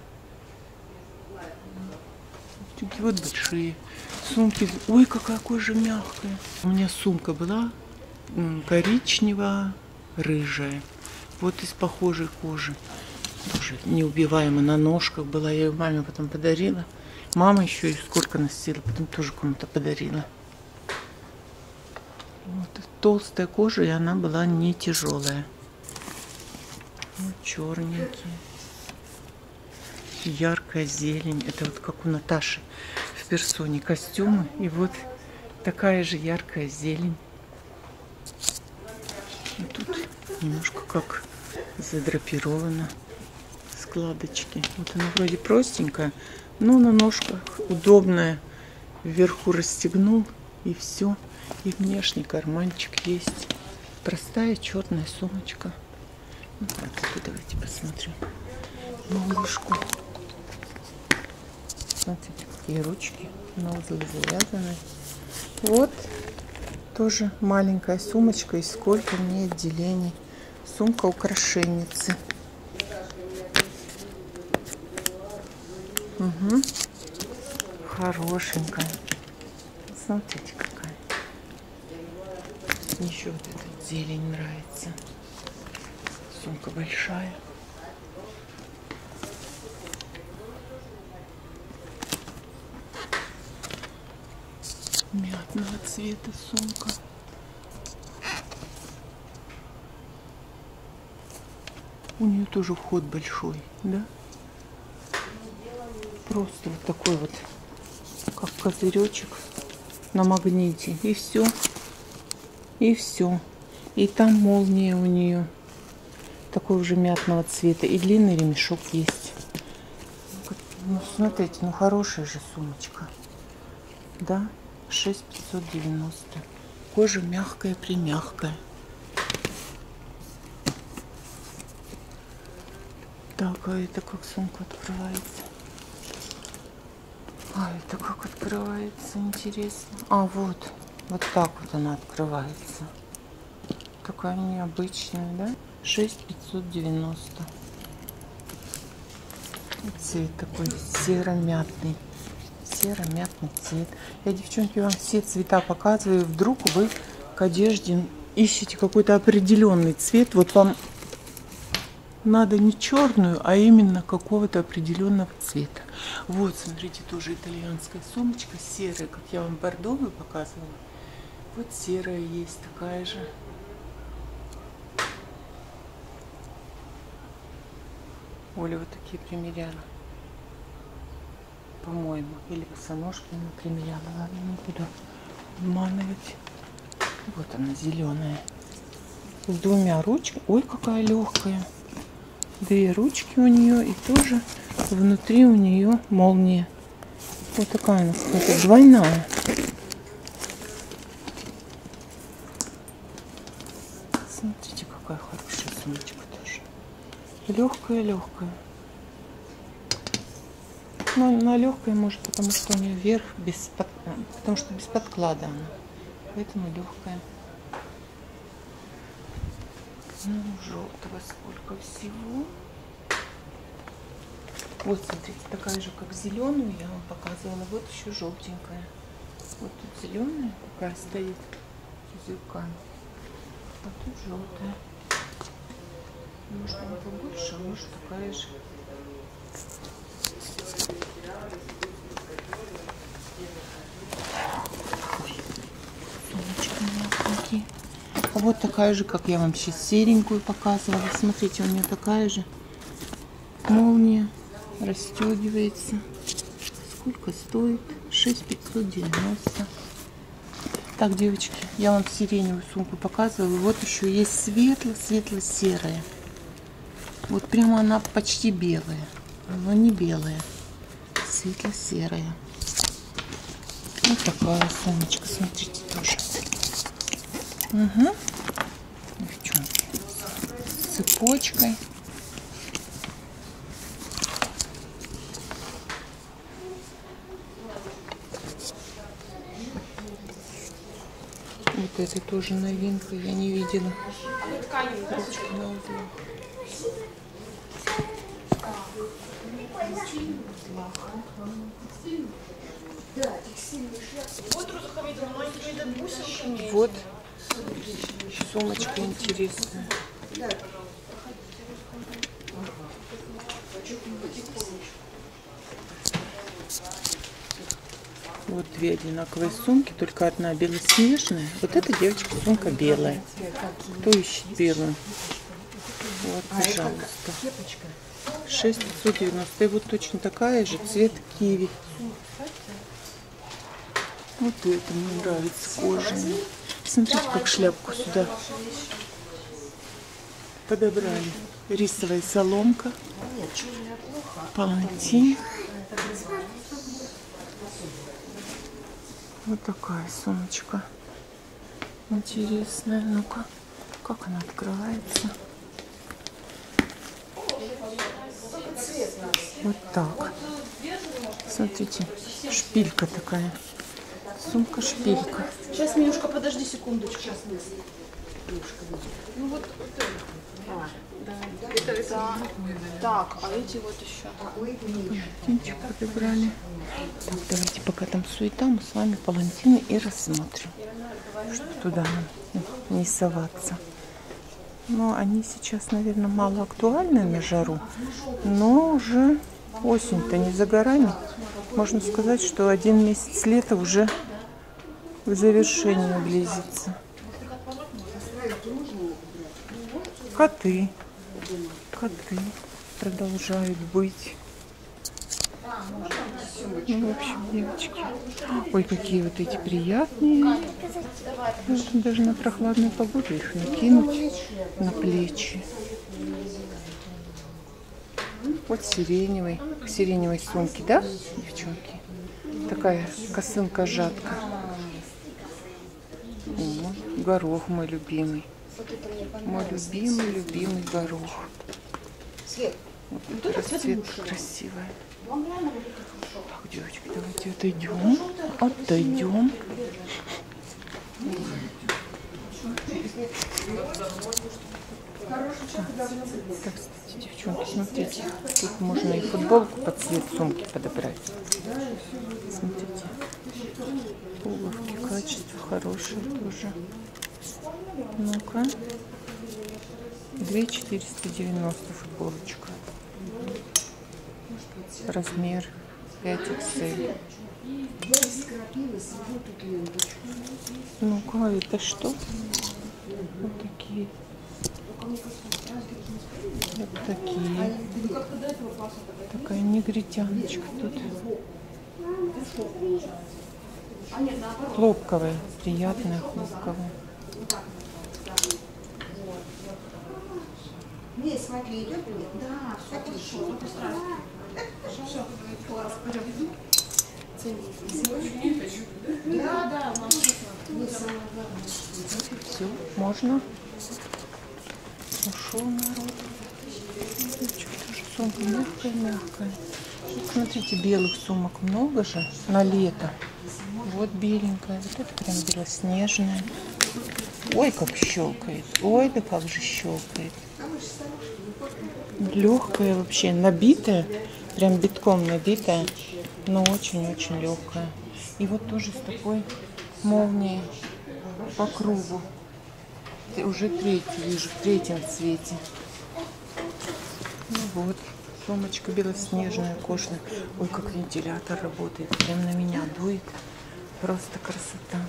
Такие вот большие сумки. Ой, какая кожа мягкая. У меня сумка была коричнево-рыжая. Вот из похожей кожи. Тоже неубиваемая, на ножках была. Я ее маме потом подарила. Мама еще и сколько носила, потом тоже кому-то подарила. Вот толстая кожа, и она была не тяжелая. Вот черненькие. Яркая зелень. Это вот как у Наташи в персоне костюмы. И вот такая же яркая зелень. И тут немножко как задрапировано. Складочки. Вот она вроде простенькая, но на ножках удобная. Вверху расстегнул и все. И внешний карманчик есть. Простая черная сумочка. Ну, вот тут давайте посмотрим малышку. Смотрите, какие ручки на узлы завязаны. Вот тоже маленькая сумочка. И сколько в ней отделений. Сумка украшенницы. Угу. Хорошенькая. Смотрите, какая. Еще вот эта зелень нравится. Сумка большая. Мятного цвета сумка. У нее тоже ход большой, да? Просто вот такой вот, как козыречек на магните. И все. И все. И там молния у нее. Такой уже мятного цвета. И длинный ремешок есть. Ну, смотрите, ну хорошая же сумочка. Да? шесть пятьсот девяносто. Кожа мягкая-примягкая. Так, а это как сумка открывается? А, это как открывается, интересно. А, вот. Вот так вот она открывается. Такая необычная, да? шесть пятьсот девяносто. Цвет такой серо-мятный. Серо-мятный цвет. Я, девчонки, вам все цвета показываю. Вдруг вы к одежде ищете какой-то определенный цвет. Вот вам надо не черную, а именно какого-то определенного цвета. Вот, смотрите, тоже итальянская сумочка. Серая, как я вам бордовую показывала. Вот серая есть такая же. Оля вот такие примеряла. По-моему. Или босоножки она примеряла. Ладно, не буду обманывать. Вот она, зеленая. С двумя ручками. Ой, какая легкая. Две ручки у нее. И тоже внутри у нее молния. Вот такая она, кстати, двойная. Смотрите, какая хорошая сумочка тоже. Легкая, легкая. Но она легкая, может, потому что у нее верх без под... потому что без подклада она. Поэтому легкая. Ну, желтого сколько всего. Вот, смотрите, такая же, как зеленую я вам показывала. Вот еще желтенькая. Вот тут зеленая такая стоит с узелками. А тут желтая. Может, она побольше, а может, такая же. Ой, сумочка маленькие. А вот такая же, как я вам сейчас серенькую показывала. Смотрите, у нее такая же молния. Расстегивается. Сколько стоит? шесть пятьсот девяносто. Так, девочки, я вам сиреневую сумку показываю. Вот еще есть светло, светло-серая. Вот прямо она почти белая, но не белая. Светло-серая. Вот такая сумочка, смотрите, тоже. Угу. Девчонки. С цепочкой. Вот это тоже новинка, я не видела. Ручки на узлах. Вот сумочка интересная. Вот две одинаковые сумки, только одна белоснежная. Вот эта, девочка, сумка белая. Кто ищет белую? Вот, А это пожалуйста. кепочка. шесть пятьсот девяносто. И вот точно такая же, цвет киви. Вот это мне нравится, кожаная. Смотрите, как шляпку сюда подобрали. Рисовая соломка. Палантин. Вот такая сумочка. Интересная. Ну-ка, как она открывается? Вот так. Смотрите, шпилька такая. Сумка-шпилька. Сейчас, Милюшка, подожди секундочку. Сейчас, ну вот, а, да, это, это, так, а эти вот еще. Палантинчик подобрали. Так, давайте, пока там суета, мы с вами палантины и рассмотрим, что туда нам не соваться. Но они сейчас, наверное, мало актуальны на жару, но уже осень-то не за горами. Можно сказать, что один месяц лета уже к завершению близится. Коты. Коты продолжают быть. Ну, в общем, девочки. Ой, какие вот эти приятные. Вот, даже на прохладную погоду их накинуть на плечи. Вот сиреневый. Сиреневой сумки, да, девчонки? Такая косынка-жатка. О, горох мой любимый. Мой любимый, любимый горох. Вот расцветка красивая. Так, девочки, давайте отойдем. Отойдем. Так, кстати, девчонки, смотрите. Тут можно и футболку под цвет сумки подобрать. Смотрите. Пуговки, качество хорошее тоже. Ну-ка. две тысячи четыреста девяносто футболочка. Размер пять икс эль. Ну-ка, это что? Вот такие. Вот такие. Такая негритяночка тут. Хлопковая, приятная хлопковая. Не, смотри, идет ли? Да, все отлично. Все, класс, пойдем. Да, да, у нас все, можно. Ушел народ. Что-то сумка мягкая, мягкая. Смотрите, белых сумок много же на лето. Вот беленькая, вот это прям белоснежная. Ой, как щелкает. Ой, да как же щелкает. Легкая вообще, набитая, прям битком набитая, но очень-очень легкая. И вот тоже с такой молнией по кругу. Уже третий вижу, в третьем цвете. Ну вот, сумочка белоснежная, кожаная. Ой, как вентилятор работает, прям на меня дует. Просто красота.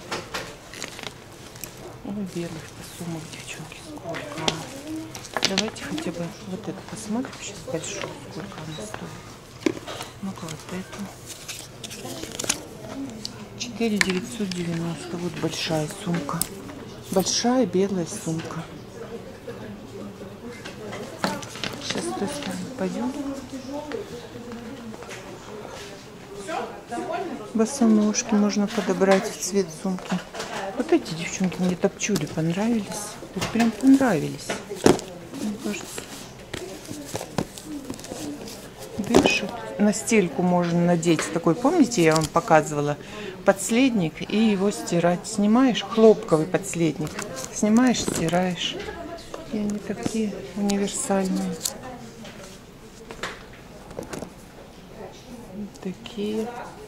Ой, белых-то сумок, девчонки, сколько. Давайте хотя бы вот эту посмотрим сейчас большую, сколько она стоит. Ну-ка, вот эту. четыре тысячи девятьсот девяносто. Вот большая сумка. Большая белая сумка. Сейчас с той стороны пойдем. Босоножки можно подобрать в цвет сумки. Вот эти девчонки мне топчули, понравились. Вот прям понравились. Мне кажется. Дышит. На стельку можно надеть такой, помните, я вам показывала, подследник и его стирать. Снимаешь, хлопковый подследник. Снимаешь, стираешь. И они такие универсальные. Такие.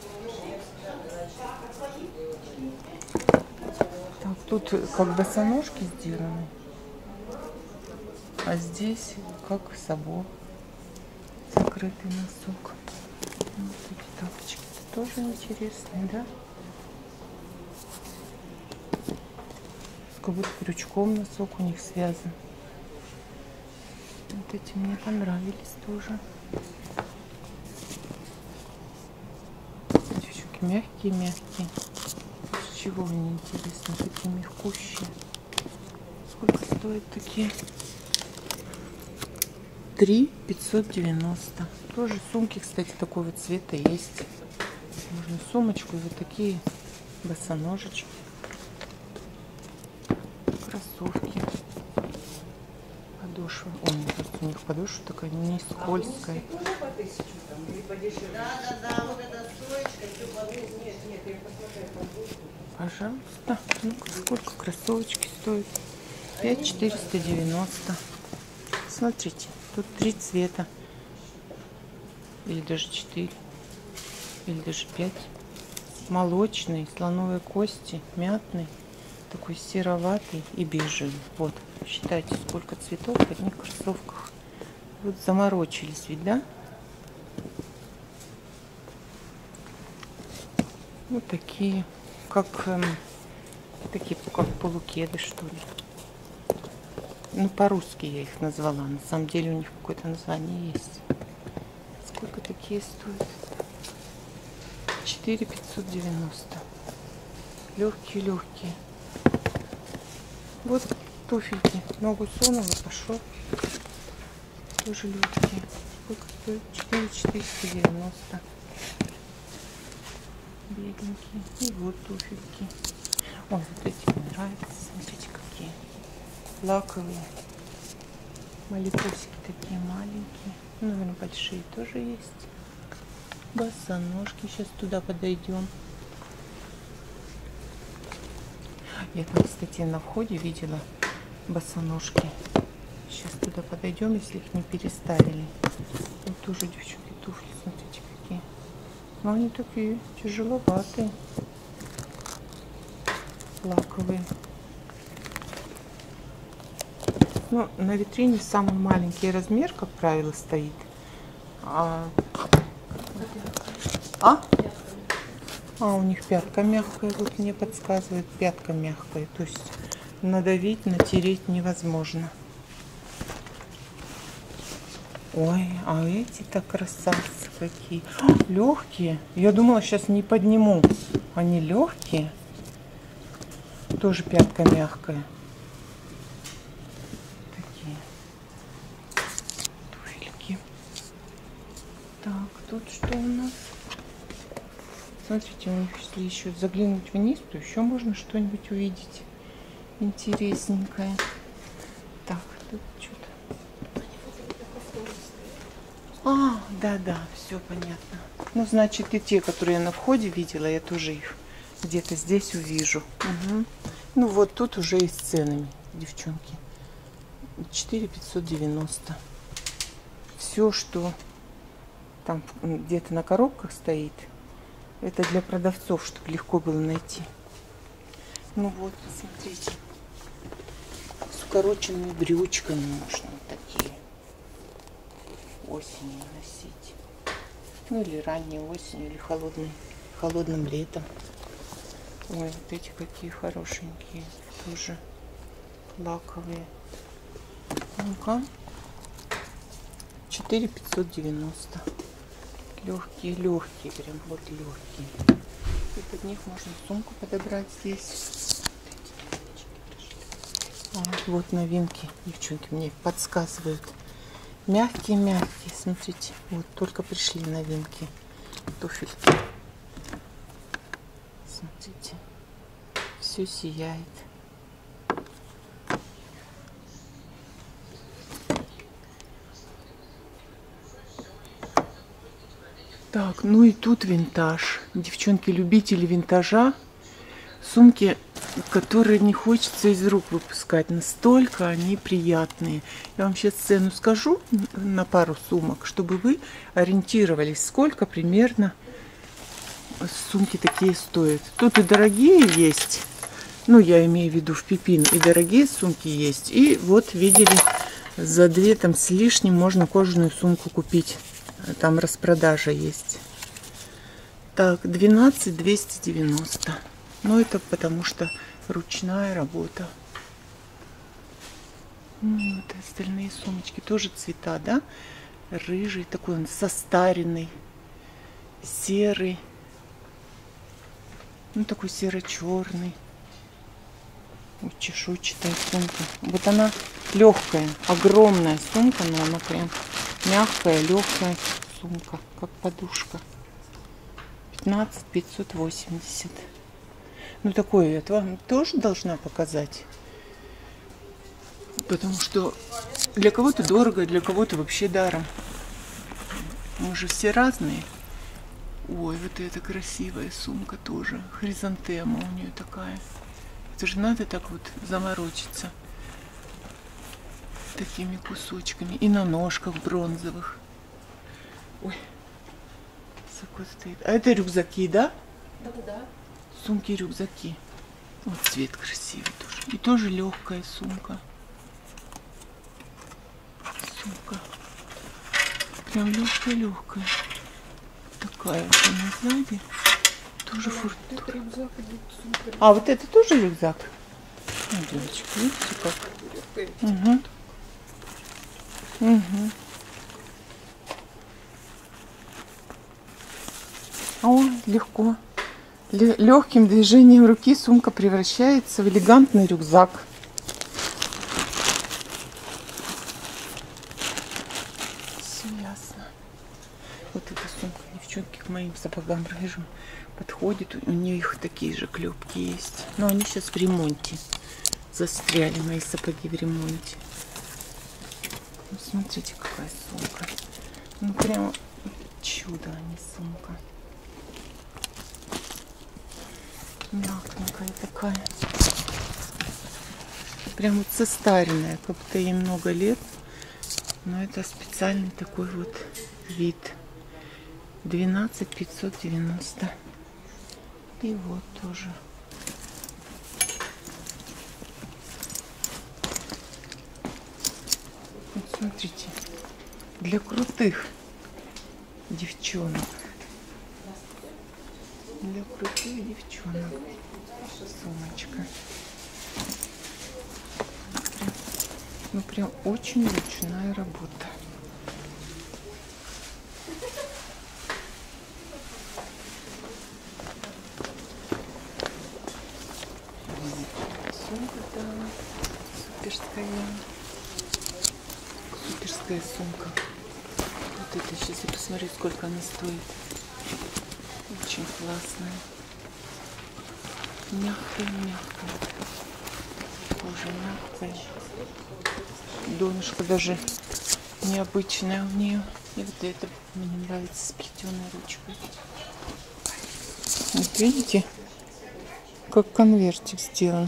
Так, тут как босоножки сделаны. А здесь как сабо. Закрытый носок. Вот эти тапочки тоже интересные, да? Как будто крючком носок у них связан. Вот эти мне понравились тоже. Девчонки, мягкие-мягкие. Из чего они, интересно, такие мягкущие? Сколько стоят такие? три пятьсот девяносто. Тоже сумки, кстати, такого цвета есть. Можно сумочку и вот такие босоножечки. Кроссовки. Подошва. Ой, мне кажется, у них подошва такая не скользкая. Пожалуйста. Ну-ка, сколько кроссовочки стоят? пять четыреста девяносто. Смотрите, тут три цвета. Или даже четыре. Или даже пять. Молочный, слоновой кости, мятный, такой сероватый и бежевый. Вот, считайте, сколько цветов в одних кроссовках. Вот заморочились ведь, да? Вот такие, как эм, такие, как полукеды, что ли. Ну, по-русски я их назвала. На самом деле у них какое-то название есть. Сколько такие стоят? четыре пятьсот девяносто. Легкие-легкие. Вот туфельки. Ногу сунула, пошел. Тоже легкие. Сколько стоит? четыре четыреста девяносто. Беленькие. И вот туфельки. Ой, вот эти мне нравятся. Смотрите, какие. Лаковые. Маликосики такие маленькие. Ну, наверное, большие тоже есть. Босоножки. Сейчас туда подойдем. Я там, кстати, на входе видела босоножки. Сейчас туда подойдем, если их не переставили. Вот тоже, девчонки, туфли, смотрите, какие. Но они такие тяжеловатые. Лаковые. Ну, на витрине самый маленький размер, как правило, стоит. А, а? а у них пятка мягкая, вот мне подсказывает, пятка мягкая. То есть надавить, натереть невозможно. Ой, а эти-то красавцы какие. Легкие. Я думала, сейчас не подниму. Они легкие. Тоже пятка мягкая. Такие туфельки. Так, тут что у нас? Смотрите, у них, если еще заглянуть вниз, то еще можно что-нибудь увидеть интересненькое. Так, тут что-то. А, да-да, все понятно. Ну, значит, и те, которые я на входе видела, я тоже их где-то здесь увижу. Угу. Ну, вот тут уже и с ценами, девчонки. четыре пятьсот девяносто. Все, что там где-то на коробках стоит, это для продавцов, чтобы легко было найти. Ну вот, смотрите. С укороченными брючками можно такие. Осенью носить. Ну или ранней осенью, или холодной, холодным летом. Ой, вот эти какие хорошенькие. Тоже лаковые. Ну-ка. четыре пятьсот девяносто. Легкие, легкие, прям вот легкие. И под них можно сумку подобрать здесь. А, вот новинки, девчонки, мне подсказывают. Мягкие-мягкие, смотрите, вот только пришли новинки. Туфельки. Смотрите, все сияет. Так, ну и тут винтаж. Девчонки, любители винтажа. Сумки, которые не хочется из рук выпускать. Настолько они приятные. Я вам сейчас цену скажу на пару сумок, чтобы вы ориентировались, сколько примерно сумки такие стоят. Тут и дорогие есть. Ну, я имею в виду в Пипин. И дорогие сумки есть. И вот, видели, за две там с лишним можно кожаную сумку купить. Там распродажа есть. Так, двенадцать двести девяносто. Ну, это потому что ручная работа. Ну, вот остальные сумочки. Тоже цвета, да? Рыжий, такой он состаренный, серый. Ну, такой серо-черный. Чешуйчатая сумка. Вот она легкая, огромная сумка, но она прям мягкая, легкая сумка, как подушка. пятнадцать пятьсот восемьдесят. Ну, такое я вам тоже должна показать. Потому что для кого-то дорого, для кого-то вообще даром. Мы же все разные. Ой, вот эта красивая сумка тоже. Хризантема у нее такая. Это же надо так вот заморочиться. Такими кусочками. И на ножках бронзовых. Ой. Высоко стоит. А это рюкзаки, да? Да-да-да. Сумки-рюкзаки. Вот цвет красивый тоже. И тоже легкая сумка. Сумка. Прям легкая-легкая. Такая вот она сзади. Тоже фуртук. А, вот это тоже рюкзак? Ну, девочки, видите как? Угу. Угу. О, легко. Легким движением руки сумка превращается в элегантный рюкзак. Все ясно. Вот эта сумка, девчонки, к моим сапогам рыжим подходит. У них такие же клепки есть. Но они сейчас в ремонте. Застряли мои сапоги в ремонте. Ну, смотрите, какая сумка. Ну, прям чудо, а не сумка. Мягкенькая такая. Прям вот состаренная, как будто ей много лет. Но это специальный такой вот вид. двенадцать пятьсот девяносто. И вот тоже. Вот смотрите. Для крутых девчонок. Для крутых девчонок. Сумочка. Прям, ну прям очень ручная работа. Сумка, да, суперская. Суперская сумка. Вот это сейчас я посмотрю, сколько она стоит. Очень классная. Мягкая, мягкая. Кожа мягкая. Донышко даже необычное у нее. И вот это мне нравится, с плетеной ручкой. Вот видите, как конвертик сделан.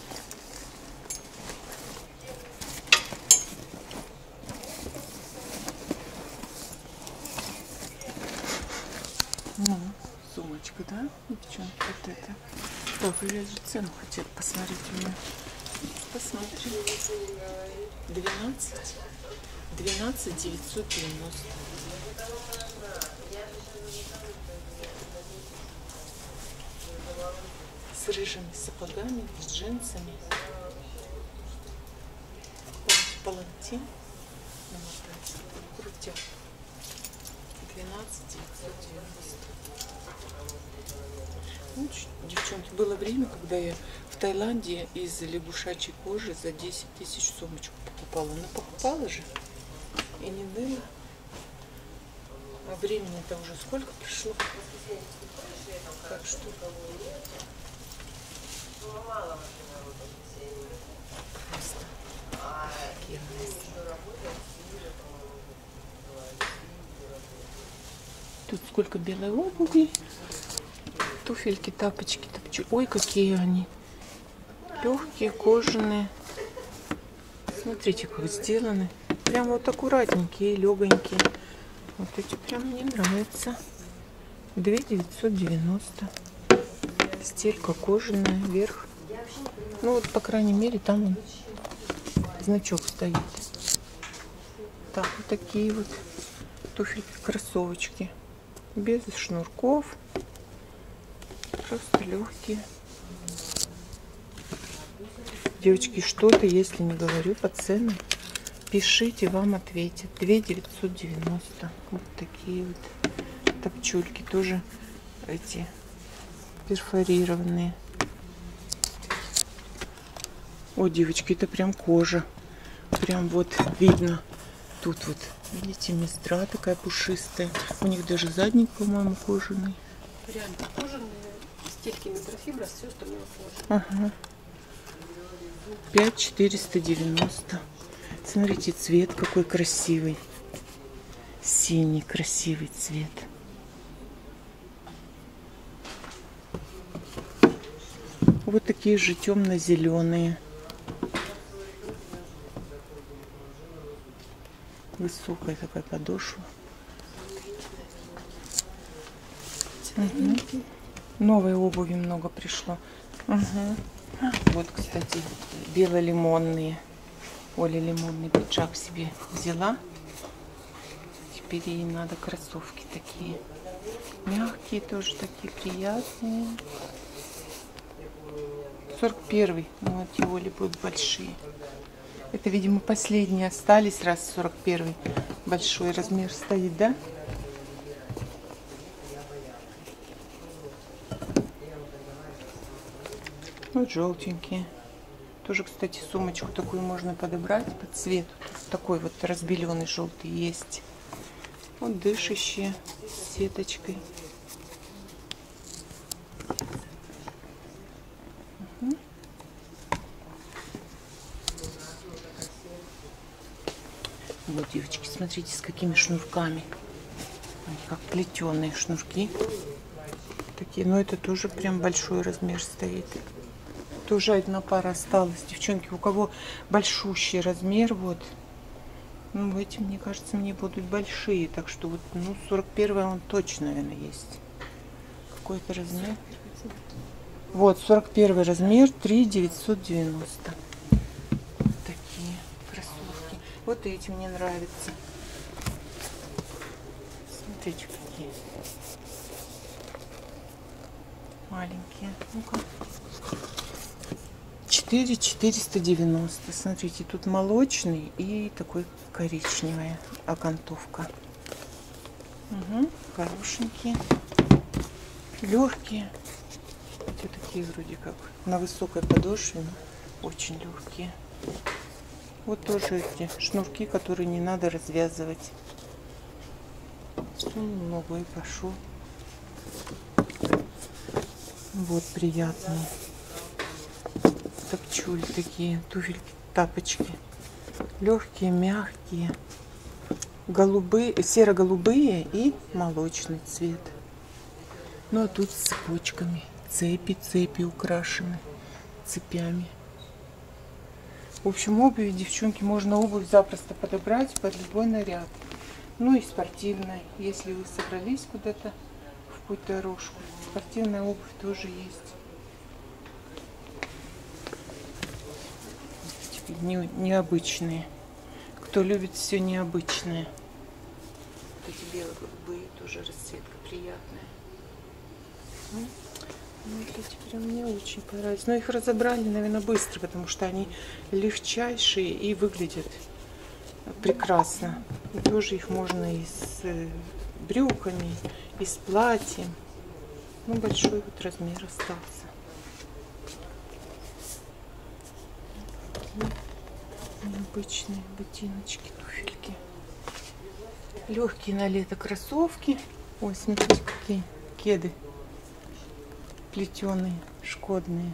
Ну, сумочка, да, девчонки, вот это. Так, я же цену хотела посмотреть у меня. Посмотрим. двенадцать. двенадцать девятьсот девяносто. С рыжими сапогами, с джинсами. Палантин. Крутяк. двенадцать девятьсот девяносто. Ну, девчонки, было время, когда я в Таиланде из лягушачьей кожи за десять тысяч сумочку покупала. Но покупала же и не ныла. А времени-то уже сколько пришло? Так что... Просто офигенная. Тут сколько белой обуви. Туфельки, тапочки, топчу. Ой, какие они. Легкие, кожаные. Смотрите, как сделаны. Прям вот аккуратненькие, легонькие. Вот эти прям мне нравятся. две тысячи девятьсот девяносто. Стелька кожаная, вверх. Ну вот, по крайней мере, там он, значок стоит. Так, вот такие вот туфельки, кроссовочки. Без шнурков. Просто легкие. Девочки, что-то, если не говорю по ценам, пишите, вам ответят. две тысячи девятьсот девяносто. Вот такие вот топчульки. Тоже эти перфорированные. О, девочки, это прям кожа. Прям вот видно. Тут вот, видите, мистра такая пушистая. У них даже задник, по-моему, кожаный. Реально кожаные, стельки микрофибра, все остальное кожа. Ага. пять тысяч четыреста девяносто. Смотрите, цвет какой красивый. Синий красивый цвет. Вот такие же темно-зеленые. Высокая такая подошва. Угу. Новой обуви много пришло. Угу. Вот, кстати, бело-лимонные. Оля лимонный пиджак себе взяла. Теперь ей надо кроссовки такие. Мягкие тоже такие приятные. сорок первый. Ну, эти Оли будут большие. Это, видимо, последние остались, раз сорок первый большой размер стоит, да? Вот желтенькие. Тоже, кстати, сумочку такую можно подобрать по цвету. Такой вот разбеленный желтый есть. Вот дышащие с сеточкой. Угу. Вот, девочки, смотрите, с какими шнурками. Они как плетеные шнурки. Такие, но это тоже прям большой размер стоит. Тоже одна пара осталась. Девчонки, у кого большущий размер, вот. Ну, эти, мне кажется, мне будут большие. Так что вот, ну, сорок первый он точно, наверное, есть. Какой-то размер. Вот, сорок первый размер, три тысячи девятьсот девяносто. Вот такие кроссовки. Вот эти мне нравятся. Смотрите, какие. Маленькие. Ну-ка. четыре тысячи четыреста девяносто. Смотрите, тут молочный и такой коричневая окантовка. Угу, хорошенькие. Легкие. Эти такие вроде как на высокой подошве, но очень легкие. Вот тоже эти шнурки, которые не надо развязывать. Сунул ногу и пошел. Вот приятные. Топчули такие, туфельки, тапочки. Легкие, мягкие. Голубые, серо-голубые и молочный цвет. Ну а тут с цепочками. Цепи, цепи украшены цепями. В общем, обувь, девчонки, можно обувь запросто подобрать под любой наряд. Ну и спортивная. Если вы собрались куда-то в путь-дорожку, спортивная обувь тоже есть. Не, необычные. Кто любит все необычное. Вот эти бело-голубые, тоже расцветка приятная. Ну, вот эти прям мне очень понравились. Но их разобрали, наверное, быстро, потому что они легчайшие и выглядят прекрасно. И тоже их можно и с брюками, и с платьем. Ну, большой вот размер остался. Необычные ботиночки, туфельки. Легкие на лето кроссовки. Ой, смотрите, какие кеды. Плетеные, шкодные.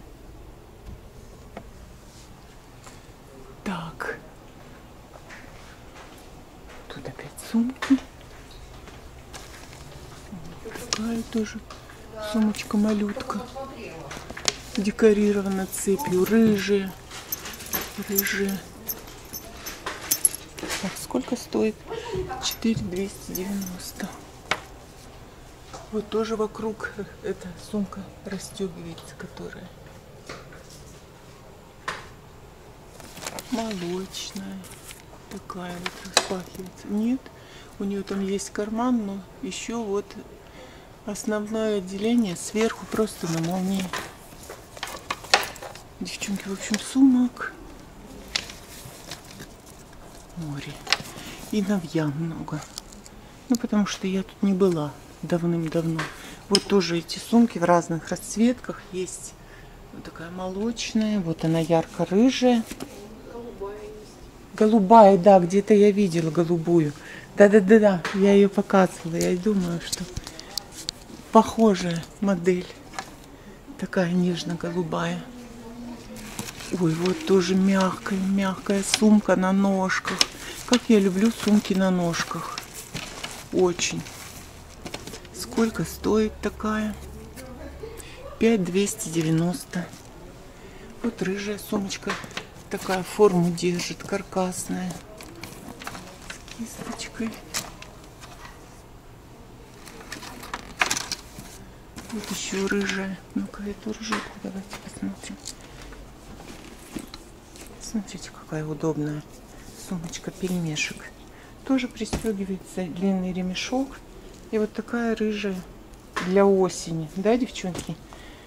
Так. Тут опять сумки. Такая тоже сумочка-малютка. Декорирована цепью. Рыжие. Рыжие. Так, сколько стоит? четыре тысячи двести девяносто. Вот тоже вокруг эта сумка расстегивается, которая молочная. Такая вот распахивается. Нет, у нее там есть карман, но еще вот основное отделение сверху просто на молнии. Девчонки, в общем, сумок море. И навья много. Ну, потому что я тут не была давным-давно. Вот тоже эти сумки в разных расцветках. Есть вот такая молочная, вот она ярко-рыжая. Голубая есть. Голубая, да, где-то я видела голубую. Да-да-да-да, я ее показывала. Я думаю, что похожая модель. Такая нежно-голубая. Ой, вот тоже мягкая, мягкая сумка на ножках. Как я люблю сумки на ножках. Очень. Сколько стоит такая? пять двести девяносто. Вот рыжая сумочка. Такая форму держит, каркасная. С кисточкой. Вот еще рыжая. Ну-ка, эту рыжейку давайте посмотрим. Смотрите, какая удобная сумочка пельмешек. Тоже пристегивается длинный ремешок. И вот такая рыжая для осени. Да, девчонки?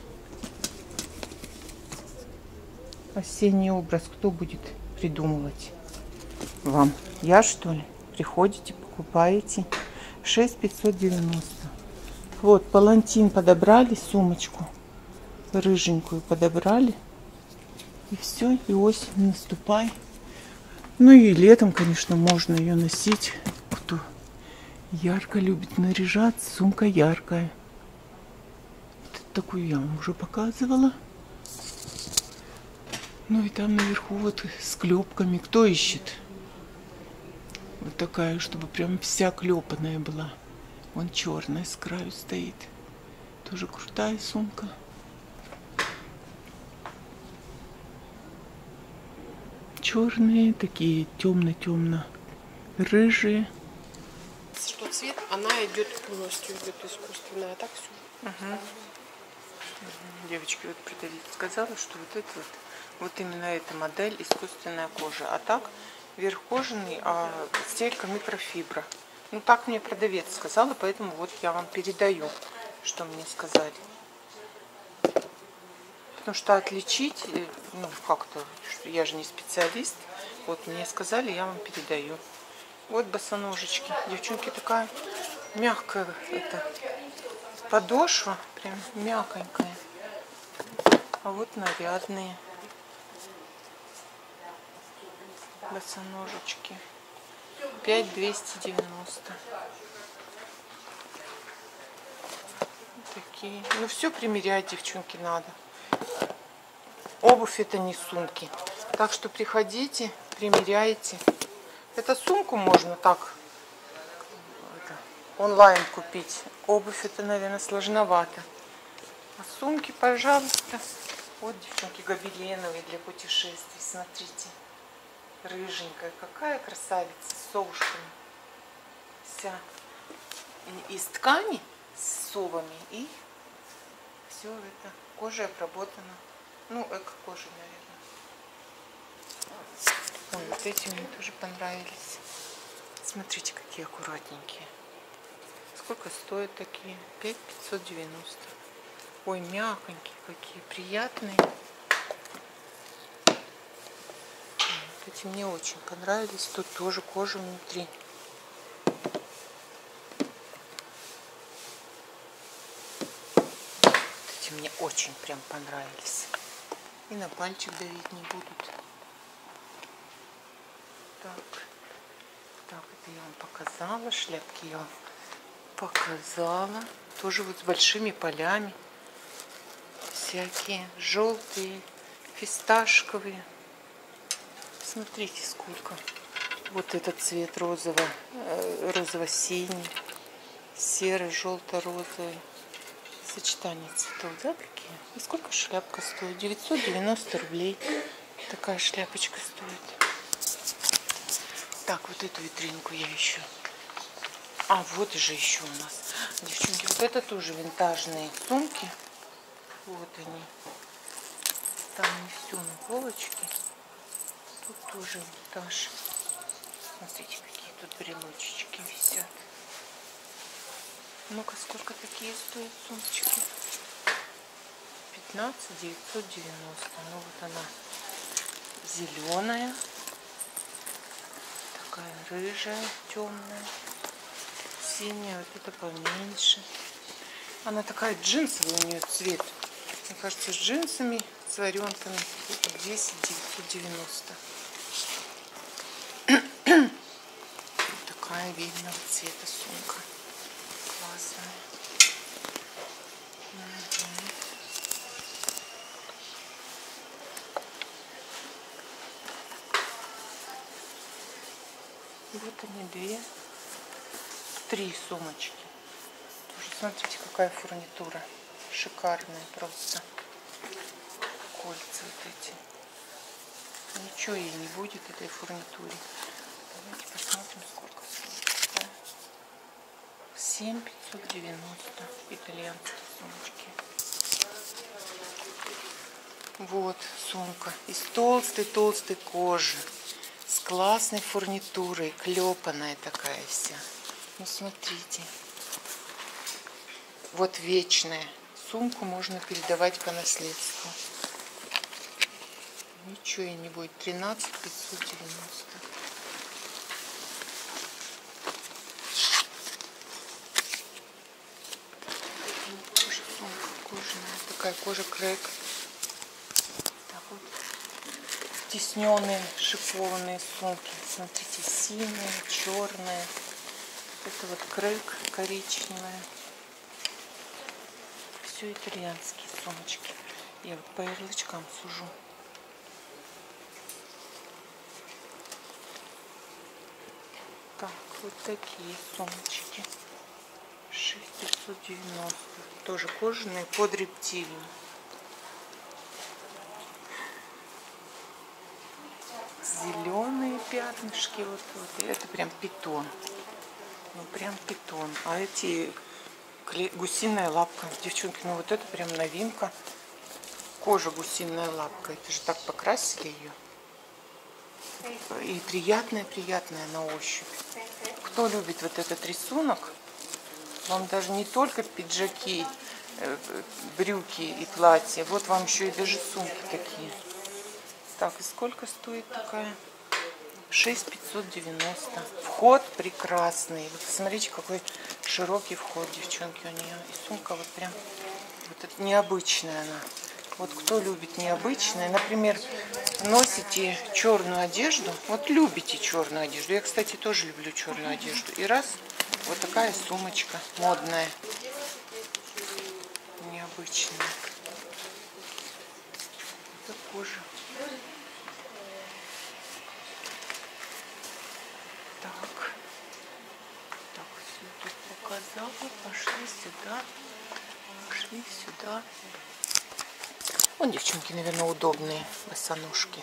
Осенний образ кто будет придумывать? Вам? Я, что ли? Приходите, покупаете. шесть пятьсот девяносто. Вот, палантин подобрали, сумочку рыженькую подобрали. И все, и осень наступай. Ну и летом, конечно, можно ее носить. Кто ярко любит наряжаться, сумка яркая. Вот такую я вам уже показывала. Ну и там наверху вот с клепками. Кто ищет? Вот такая, чтобы прям вся клепанная была. Вон черная с краю стоит. Тоже крутая сумка. Черные, такие темно-темно рыжие. Что цвет, она идет полностью, идет искусственная, а так все. Угу. Девочки, вот продавец сказала, что вот это вот, вот именно эта модель искусственная кожа. А так верх кожаный, а стелька микрофибра. Ну так мне продавец сказала, поэтому вот я вам передаю, что мне сказали. Потому что отличить, ну как-то, я же не специалист, вот мне сказали, я вам передаю. Вот босоножечки. Девчонки, такая мягкая это, подошва, прям мягонькая. А вот нарядные босоножечки. пять двести девяносто. Такие. Ну все примерять, девчонки, надо. Обувь это не сумки. Так что приходите, примеряйте. Это сумку можно так это, онлайн купить. Обувь это, наверное, сложновато. А сумки, пожалуйста. Вот, девчонки, гобеленовые для путешествий. Смотрите. Рыженькая. Какая красавица с совушками. Вся из ткани с совами. И все это. Кожа обработана. Ну, эко-кожа, наверное. Ой, вот эти мне тоже понравились. Смотрите, какие аккуратненькие. Сколько стоят такие? пять пятьсот девяносто. Ой, мягонькие какие, приятные. Вот эти мне очень понравились. Тут тоже кожа внутри. Вот эти мне очень прям понравились. И на пальчик давить не будут. Так, так, это я вам показала. Шляпки я вам показала. Тоже вот с большими полями. Всякие желтые, фисташковые. Смотрите, сколько. Вот этот цвет розово, розово-синий, серый, желто-розовый. Сочетание цветов, да, такие? И сколько шляпка стоит? девятьсот девяносто рублей. Такая шляпочка стоит. Так, вот эту витринку я еще. А, вот же еще у нас. Девчонки, вот это тоже винтажные сумки. Вот они. Там не все на полочке. Тут тоже винтаж. Смотрите, какие тут брелочечки висят. Ну-ка, сколько такие стоят сумочки? пятнадцать девятьсот девяносто. Ну вот она зеленая, такая рыжая, темная, синяя, вот это поменьше. Она такая джинсовая, у нее цвет. Мне кажется, с джинсами, с варенками десять девятьсот девяносто. Такая видного цвета сумка. Классная. Угу. Вот они, две, три сумочки. Тоже смотрите, какая фурнитура. Шикарная просто. Кольца вот эти. Ничего ей не будет, этой фурнитуре. Давайте посмотрим, сколько стоит. семь пятьсот девяносто. Итальянские сумочки. Вот сумка из толстой-толстой кожи. С классной фурнитурой. Клепанная такая вся. Ну смотрите. Вот вечная. Сумку можно передавать по наследству. Ничего ей не будет. тринадцать пятьсот девяносто. Тоже сумка кожаная. Такая кожа крэк. Так вот. Тисненные шипованные сумки. Смотрите, синяя, черная. Это вот крэк коричневая. Все итальянские сумочки. Я вот по ярлычкам сужу. Так, вот такие сумочки. шесть пятьсот девяносто. Тоже кожаные, под рептилию. Зеленые пятнышки. Вот, вот. Это прям питон. Ну прям питон. А эти гусиная лапка. Девчонки, ну вот это прям новинка. Кожа гусиная лапка. Это же так покрасили ее. И приятная-приятная на ощупь. Кто любит вот этот рисунок, вам даже не только пиджаки, брюки и платья, вот вам еще и даже сумки такие. Так, и сколько стоит такая? шесть пятьсот девяносто. Вход прекрасный. Вот посмотрите, какой широкий вход, девчонки, у нее. И сумка вот прям, вот это необычная она. Вот кто любит необычное, например, носите черную одежду, вот любите черную одежду. Я, кстати, тоже люблю черную одежду. И раз, вот такая сумочка модная, необычная. Это кожа. Так, так, все тут показала. Пошли сюда, пошли сюда. Вон, девчонки, наверное, удобные босоножки.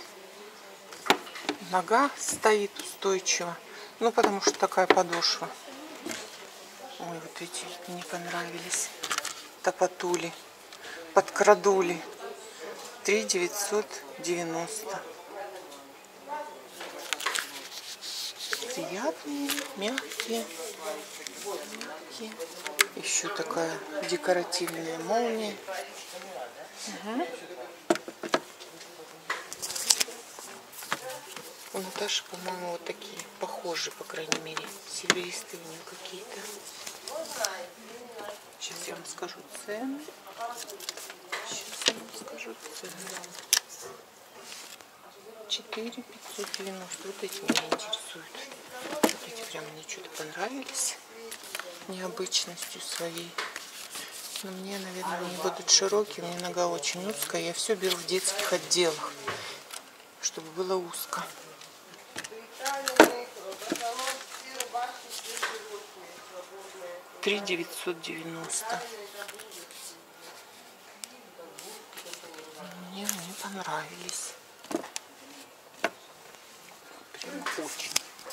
Нога стоит устойчиво. Ну, потому что такая подошва. Ой, вот эти мне понравились. Топотули. Подкрадули. три девятьсот девяносто. Приятные, мягкие. мягкие. Еще такая декоративная молния. Угу. У Наташи, по-моему, вот такие похожие, по крайней мере, серебристые у нее какие-то. Сейчас я вам скажу цены. Сейчас я вам скажу цены. четыре пятьсот девяносто. Вот эти меня интересуют. Вот эти прям мне что-то понравились необычностью своей. Но мне, наверное, они будут широкие. У меня нога очень узкая. Я все беру в детских отделах, чтобы было узко. три девятьсот девяносто. Мне они понравились. Прям очень.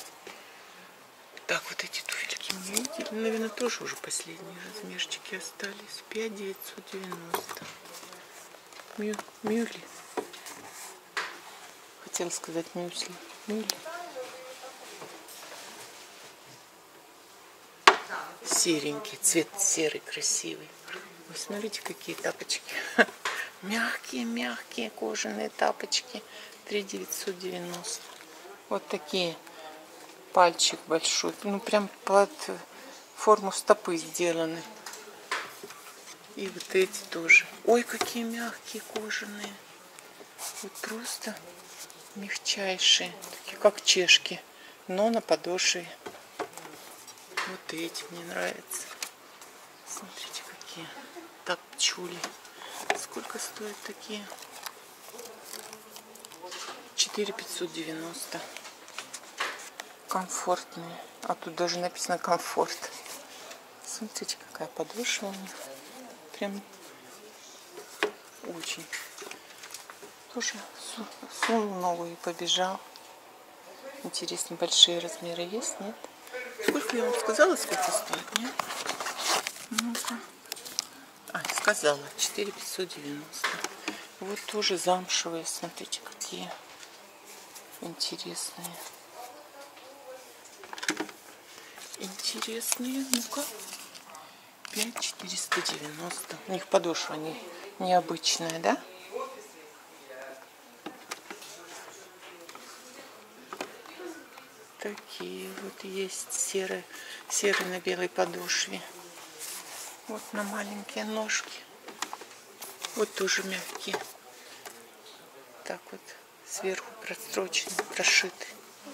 Так, вот эти туфельки мы видели. Наверное, тоже уже последние размерчики остались. пять девятьсот девяносто. Мю, мюли. Хотела сказать мюсли. Мюли. Серенький, цвет серый, красивый. Вы смотрите, какие тапочки. Мягкие, мягкие кожаные тапочки. три девятьсот девяносто. Вот такие. Пальчик большой. Ну, прям под форму стопы сделаны. И вот эти тоже. Ой, какие мягкие кожаные. Вот просто мягчайшие. Такие как чешки. Но на подошве. Вот эти мне нравятся. Смотрите, какие. Так чули. Сколько стоят такие? четыре пятьсот девяносто. Комфортные. А тут даже написано комфорт. Смотрите, какая подошва у них. Прям очень. Тоже сунул новую и побежал. Интересно, большие размеры есть, нет? Сколько я вам сказала, сколько стоит, нет? Ну-ка. А, сказала, четыре пятьсот девяносто. Вот тоже замшевые, смотрите, какие интересные. Интересные, ну-ка. пять четыреста девяносто. У них подошва не, необычная, да? Такие вот есть серые, серые на белой подошве. Вот на маленькие ножки. Вот тоже мягкие. Так вот сверху прострочены, прошиты.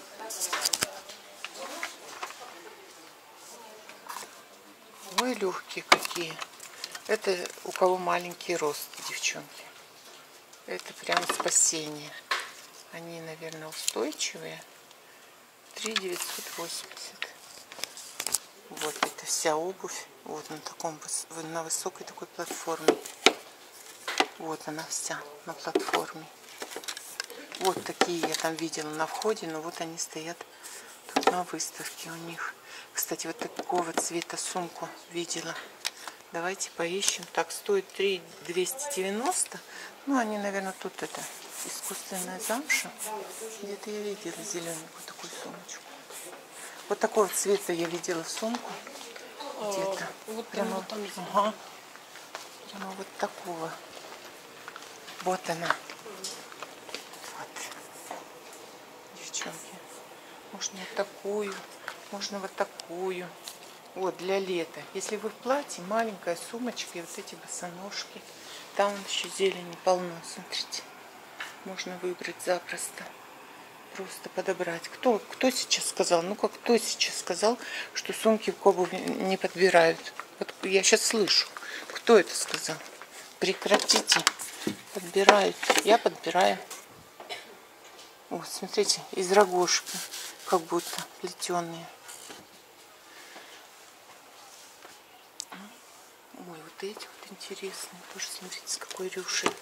Ой, легкие какие. Это у кого маленький рост, девчонки. Это прям спасение. Они, наверное, устойчивые. три девятьсот восемьдесят. Вот это вся обувь. Вот на таком, на высокой такой платформе. Вот она вся на платформе. Вот такие я там видела на входе, но вот они стоят тут на выставке у них. Кстати, вот такого цвета сумку видела. Давайте поищем. Так, стоит три двести девяносто. Ну, они, наверное, тут это искусственная замша. Где-то я видела зелененькую такую сумочку. Вот такого цвета я видела сумку. Где-то. Вот прямо, вот там. ага, прямо вот такого. Вот она. Вот. Девчонки. Можно вот такую. Можно вот такую. Вот, для лета. Если вы в платье, маленькая сумочка и вот эти босоножки. Там еще зелени полно, смотрите. Можно выбрать запросто. Просто подобрать. Кто, кто сейчас сказал? Ну, как кто сейчас сказал, что сумки к обуви не подбирают? Вот я сейчас слышу. Кто это сказал? Прекратите. Подбирают. Я подбираю. Вот, смотрите, из рогожки. Как будто плетеные. Ой, вот эти вот интересные. Тоже смотрите, с какой рюшей.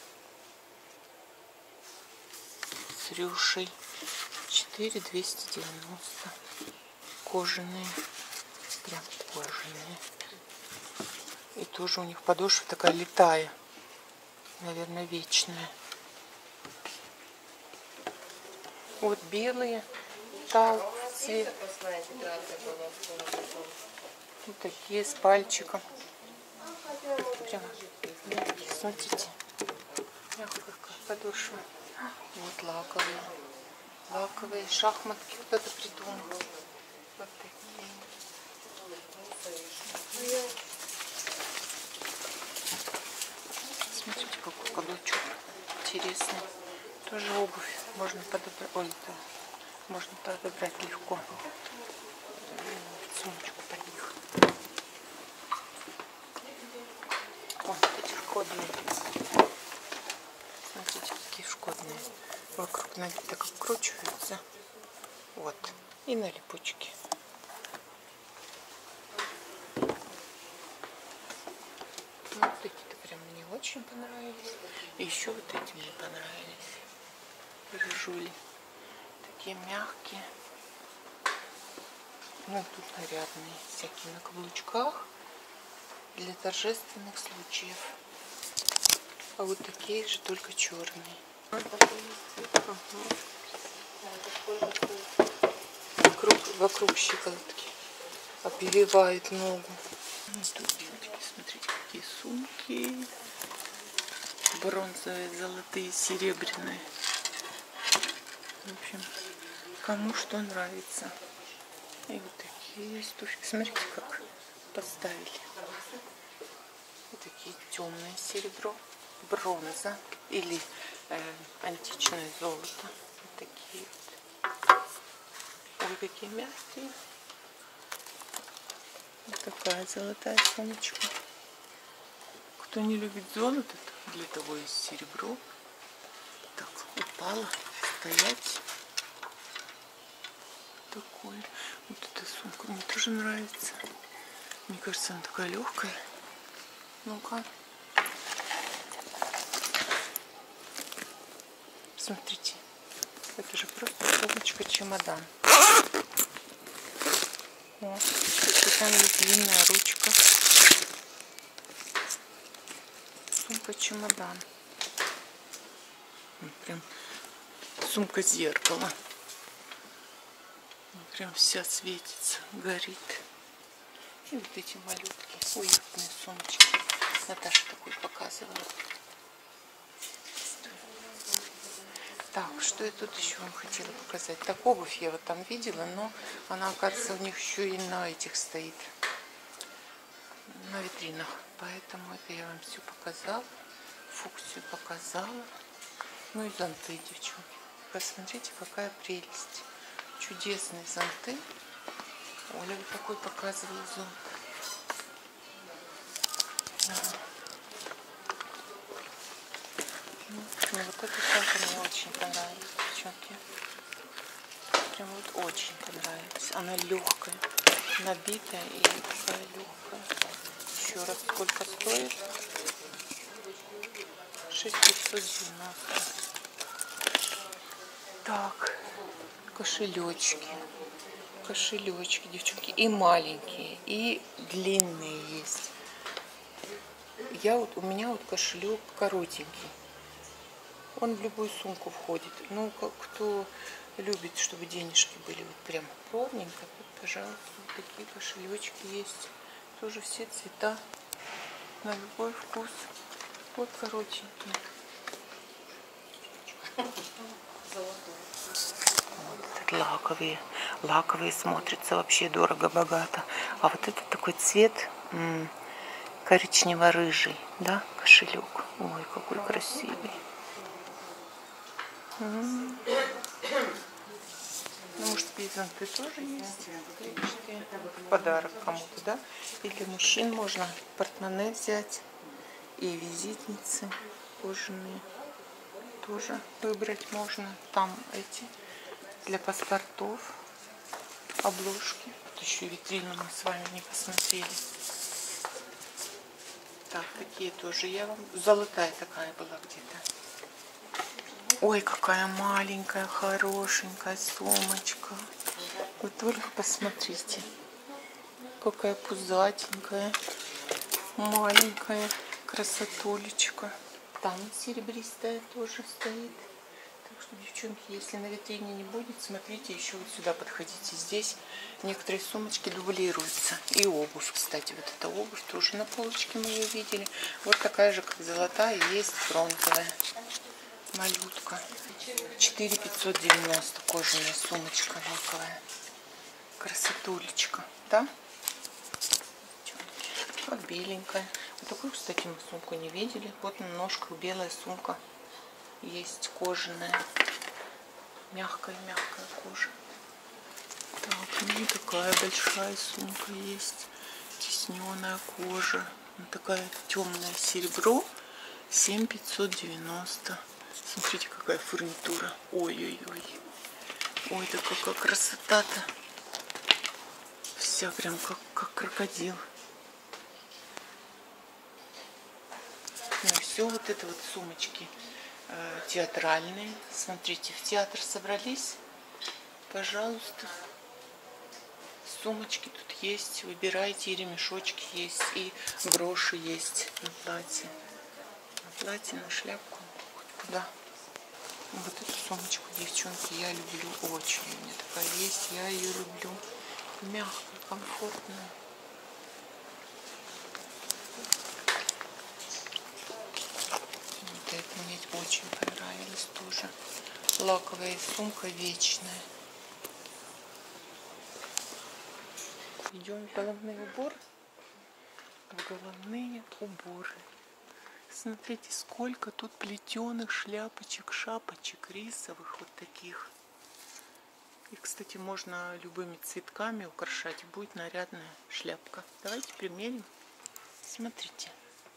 С рюшей. четыре двести девяносто. Кожаные. Прям кожаные. И тоже у них подошва такая летая. Наверное, вечная. Вот белые. Тал цвет. Вот такие с пальчиком. Прям мягкие, смотрите. Мягкая подошва. Вот лаковые. Лаковые шахматки кто-то придумал. Вот такие. Смотрите, какой каблучок интересный. Тоже обувь можно подобрать. Ой, да. Можно подобрать легко. Сумочку под них. Вот эти входные. Смотрите, какие входные. Вокруг ноги так откручиваются. Вот. И на липучке. Вот эти-то прям мне очень понравились. И еще вот эти мне понравились. Рыжули. Такие мягкие. Ну, тут нарядные. Всякие на каблучках. Для торжественных случаев. А вот такие же, только черные. Ага. Вокруг, вокруг щиколотки. Обвивает ногу. Ну, тут, девочки, смотрите, какие сумки. бронзовые, золотые, серебряные. В общем, кому что нравится. И вот такие есть туфельки. Смотрите, как поставили. Вот такие темные серебро, бронза или э, античное золото. Вот такие вот. Ой, какие мягкие. Вот такая золотая сумочка. Кто не любит золото, для того есть серебро. Так, упала, стоять. Такой. Вот эта сумка мне тоже нравится. Мне кажется, она такая легкая. Ну-ка. Смотрите. Это же просто сумочка-чемодан. Вот. И там есть длинная ручка. Сумка-чемодан. Прям сумка-зеркало. Прям вся светится, горит. И вот эти малютки, уютные сумочки. Наташа такой показывала. Так, что я тут еще вам хотела показать? Так, обувь я вот там видела, но она, оказывается, у них еще и на этих стоит. На витринах. Поэтому это я вам все показала. Фуксию показала. Ну и зонты, девчонки. Посмотрите, какая прелесть. Чудесные зонты. Оля вот такой показывала зонт. Да. Ну, вот эта сумка мне очень понравилась, девчонки. Прям вот очень понравилась. Она легкая, набитая и такая легкая. Еще раз, сколько стоит? шесть пятьсот девяносто. Так, кошелечки. Кошелечки, девчонки. И маленькие, и длинные есть. Я вот, у меня вот кошелек коротенький. Он в любую сумку входит. Ну, как кто любит, чтобы денежки были вот прям ровненько, вот, пожалуйста, вот такие кошелечки есть. Тоже все цвета, на любой вкус. Вот коротенькие. Вот, лаковые. Лаковые смотрятся вообще дорого-богато. А вот этот такой цвет коричнево-рыжий, да, кошелек. Ой, какой красивый. Ну, может, зонты тоже есть. В подарок кому-то, да? И для мужчин можно портмоне взять. И визитницы кожаные тоже выбрать можно. Там эти для паспортов, обложки. Вот еще витрину мы с вами не посмотрели. Так, такие тоже я вам... Золотая такая была где-то. Ой, какая маленькая, хорошенькая сумочка. Вы только посмотрите. Какая пузатенькая, маленькая красотулечка. Там серебристая тоже стоит. Так что, девчонки, если на витрине не будет, смотрите, еще вот сюда подходите. Здесь некоторые сумочки дублируются. И обувь, кстати. Вот эта обувь тоже на полочке мы ее видели. Вот такая же, как золотая, есть бронзовая. Малютка. четыре пятьсот девяносто. Кожаная сумочка лаковая. Красотулечка. Да? Вот беленькая. Вот такую, кстати, мы сумку не видели. Вот на ножках белая сумка. Есть кожаная. Мягкая-мягкая кожа. Так, ну и такая большая сумка есть. Тисненная кожа. Вот такая темное серебро. семь пятьсот девяносто. Смотрите, какая фурнитура. Ой-ой-ой. Ой, да какая красота-то. Вся прям как, как крокодил. Ну и все вот это вот сумочки э, театральные. Смотрите, в театр собрались. Пожалуйста. Сумочки тут есть. Выбирайте. И ремешочки есть. И броши есть на платье. На платье, на шляпку. Куда? Вот эту сумочку, девчонки, я люблю очень. У меня такая есть, я ее люблю. Мягкая, комфортная. Вот Мне очень понравились тоже. Лаковая сумка вечная. Идем в головной убор. В головные уборы. Смотрите, сколько тут плетеных шляпочек, шапочек, рисовых вот таких. И, кстати, можно любыми цветками украшать. Будет нарядная шляпка. Давайте примерим. Смотрите.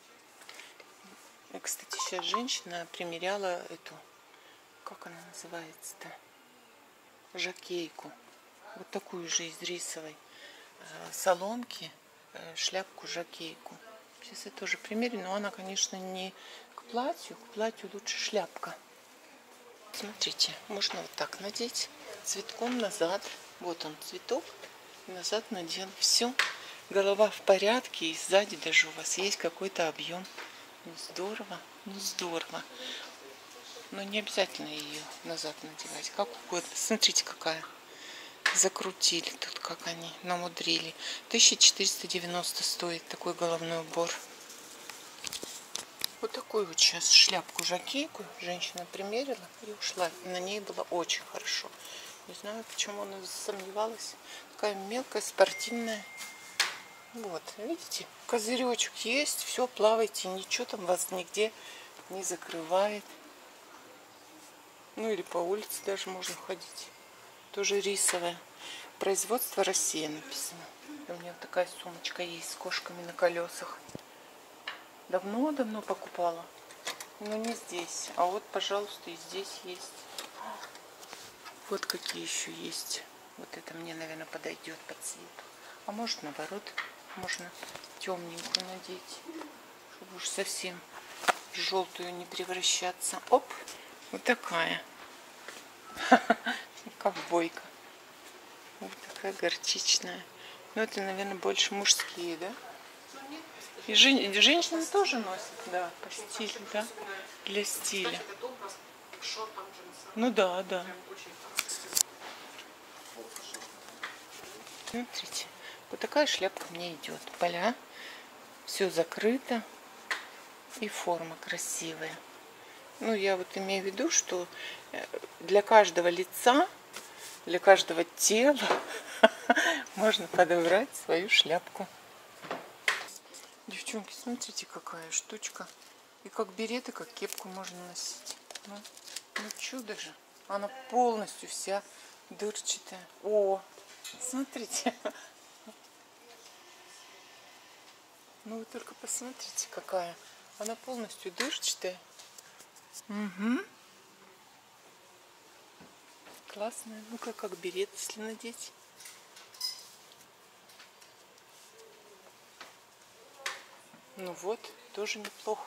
И, кстати, сейчас женщина примеряла эту, как она называется-то, жакейку. Вот такую же из рисовой соломки, шляпку жакейку. Сейчас я тоже примерю, но она, конечно, не к платью. К платью лучше шляпка. Смотрите, можно вот так надеть. Цветком назад. Вот он, цветок. Назад надел. Все. Голова в порядке. И сзади даже у вас есть какой-то объем. Ну, здорово. Ну, здорово. Но не обязательно ее назад надевать. Как угодно. Смотрите, какая. Закрутили тут, как они намудрили. тысяча четыреста девяносто стоит такой головной убор. Вот такую вот сейчас шляпку-жакейку женщина примерила и ушла. На ней было очень хорошо. Не знаю, почему она засомневалась. Такая мелкая, спортивная. Вот, видите, козыречек есть, все, плавайте, ничего там вас нигде не закрывает. Ну или по улице даже можно ходить. Тоже рисовая. Производство Россия написано. У меня вот такая сумочка есть с кошками на колесах. Давно-давно покупала. Но не здесь. А вот, пожалуйста, и здесь есть. Вот какие еще есть. Вот это мне, наверное, подойдет по цвету. А может, наоборот, можно темненькую надеть, чтобы уж совсем в желтую не превращаться. Оп, вот такая. Ковбойка. Вот такая горчичная. Ну, это, наверное, больше мужские, да? И жен... женщины тоже носят, да, по стилю, да, для стиля. Ну да, да. Смотрите, вот такая шляпка мне идет. Поля, все закрыто и форма красивая. Ну, я вот имею в виду, что для каждого лица, для каждого тела можно подобрать свою шляпку. Девчонки, смотрите, какая штучка. И как берет, и как кепку можно носить. Ну, ну чудо же. Она полностью вся дырчатая. О, смотрите. Ну вы только посмотрите, какая. Она полностью дырчатая. Угу. Классная. Ну-ка, как берет, если надеть. Ну вот, тоже неплохо.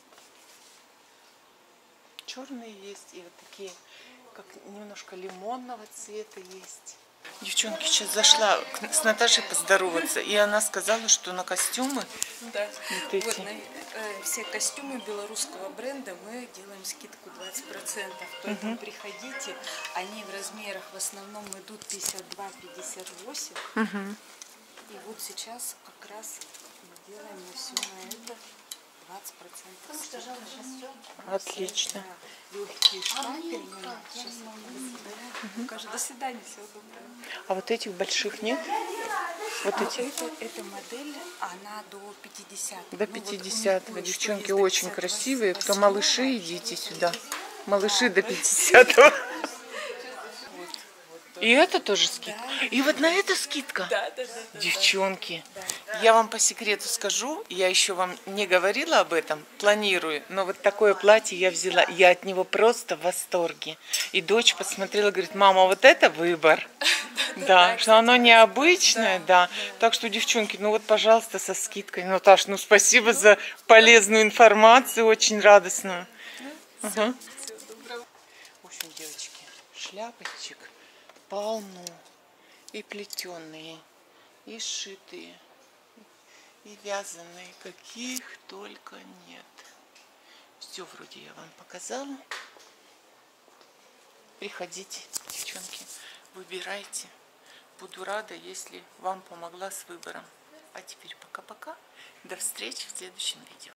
Черные есть и вот такие, как немножко лимонного цвета есть. Девчонки, сейчас зашла с Наташей поздороваться, и она сказала, что на костюмы, да. вот эти... Вот на э, все костюмы белорусского бренда мы делаем скидку двадцать процентов. Поэтому угу. приходите, они в размерах в основном идут пятьдесят два — пятьдесят восемь. Угу. И вот сейчас как раз мы делаем на все на это двадцать процентов. Отлично. Да, легкие штампы. Сейчас угу. До свидания, всего доброго. А вот этих больших нет? Вот а эти? Это, эта модель, она до пятидесятого. До пятидесятого. Ну, вот девчонки очень красивые. Кто малыши, идите сюда. Малыши до пятидесятого. И это тоже скидка. Да, и вот на это скидка. Да, да, да, девчонки, да. Я вам по секрету скажу, я еще вам не говорила об этом, планирую, но вот такое платье я взяла, я от него просто в восторге. И дочь посмотрела, говорит: мама, вот это выбор. Да, что оно необычное, да. Так что, девчонки, ну вот, пожалуйста, со скидкой. Наташ, ну спасибо за полезную информацию, очень радостную. В общем, девочки, шляпочек полно, и плетеные, и сшитые, и вязаные, каких только нет. Все вроде я вам показала. Приходите, девчонки, выбирайте. Буду рада, если вам помогла с выбором. А теперь пока-пока. До встречи в следующем видео.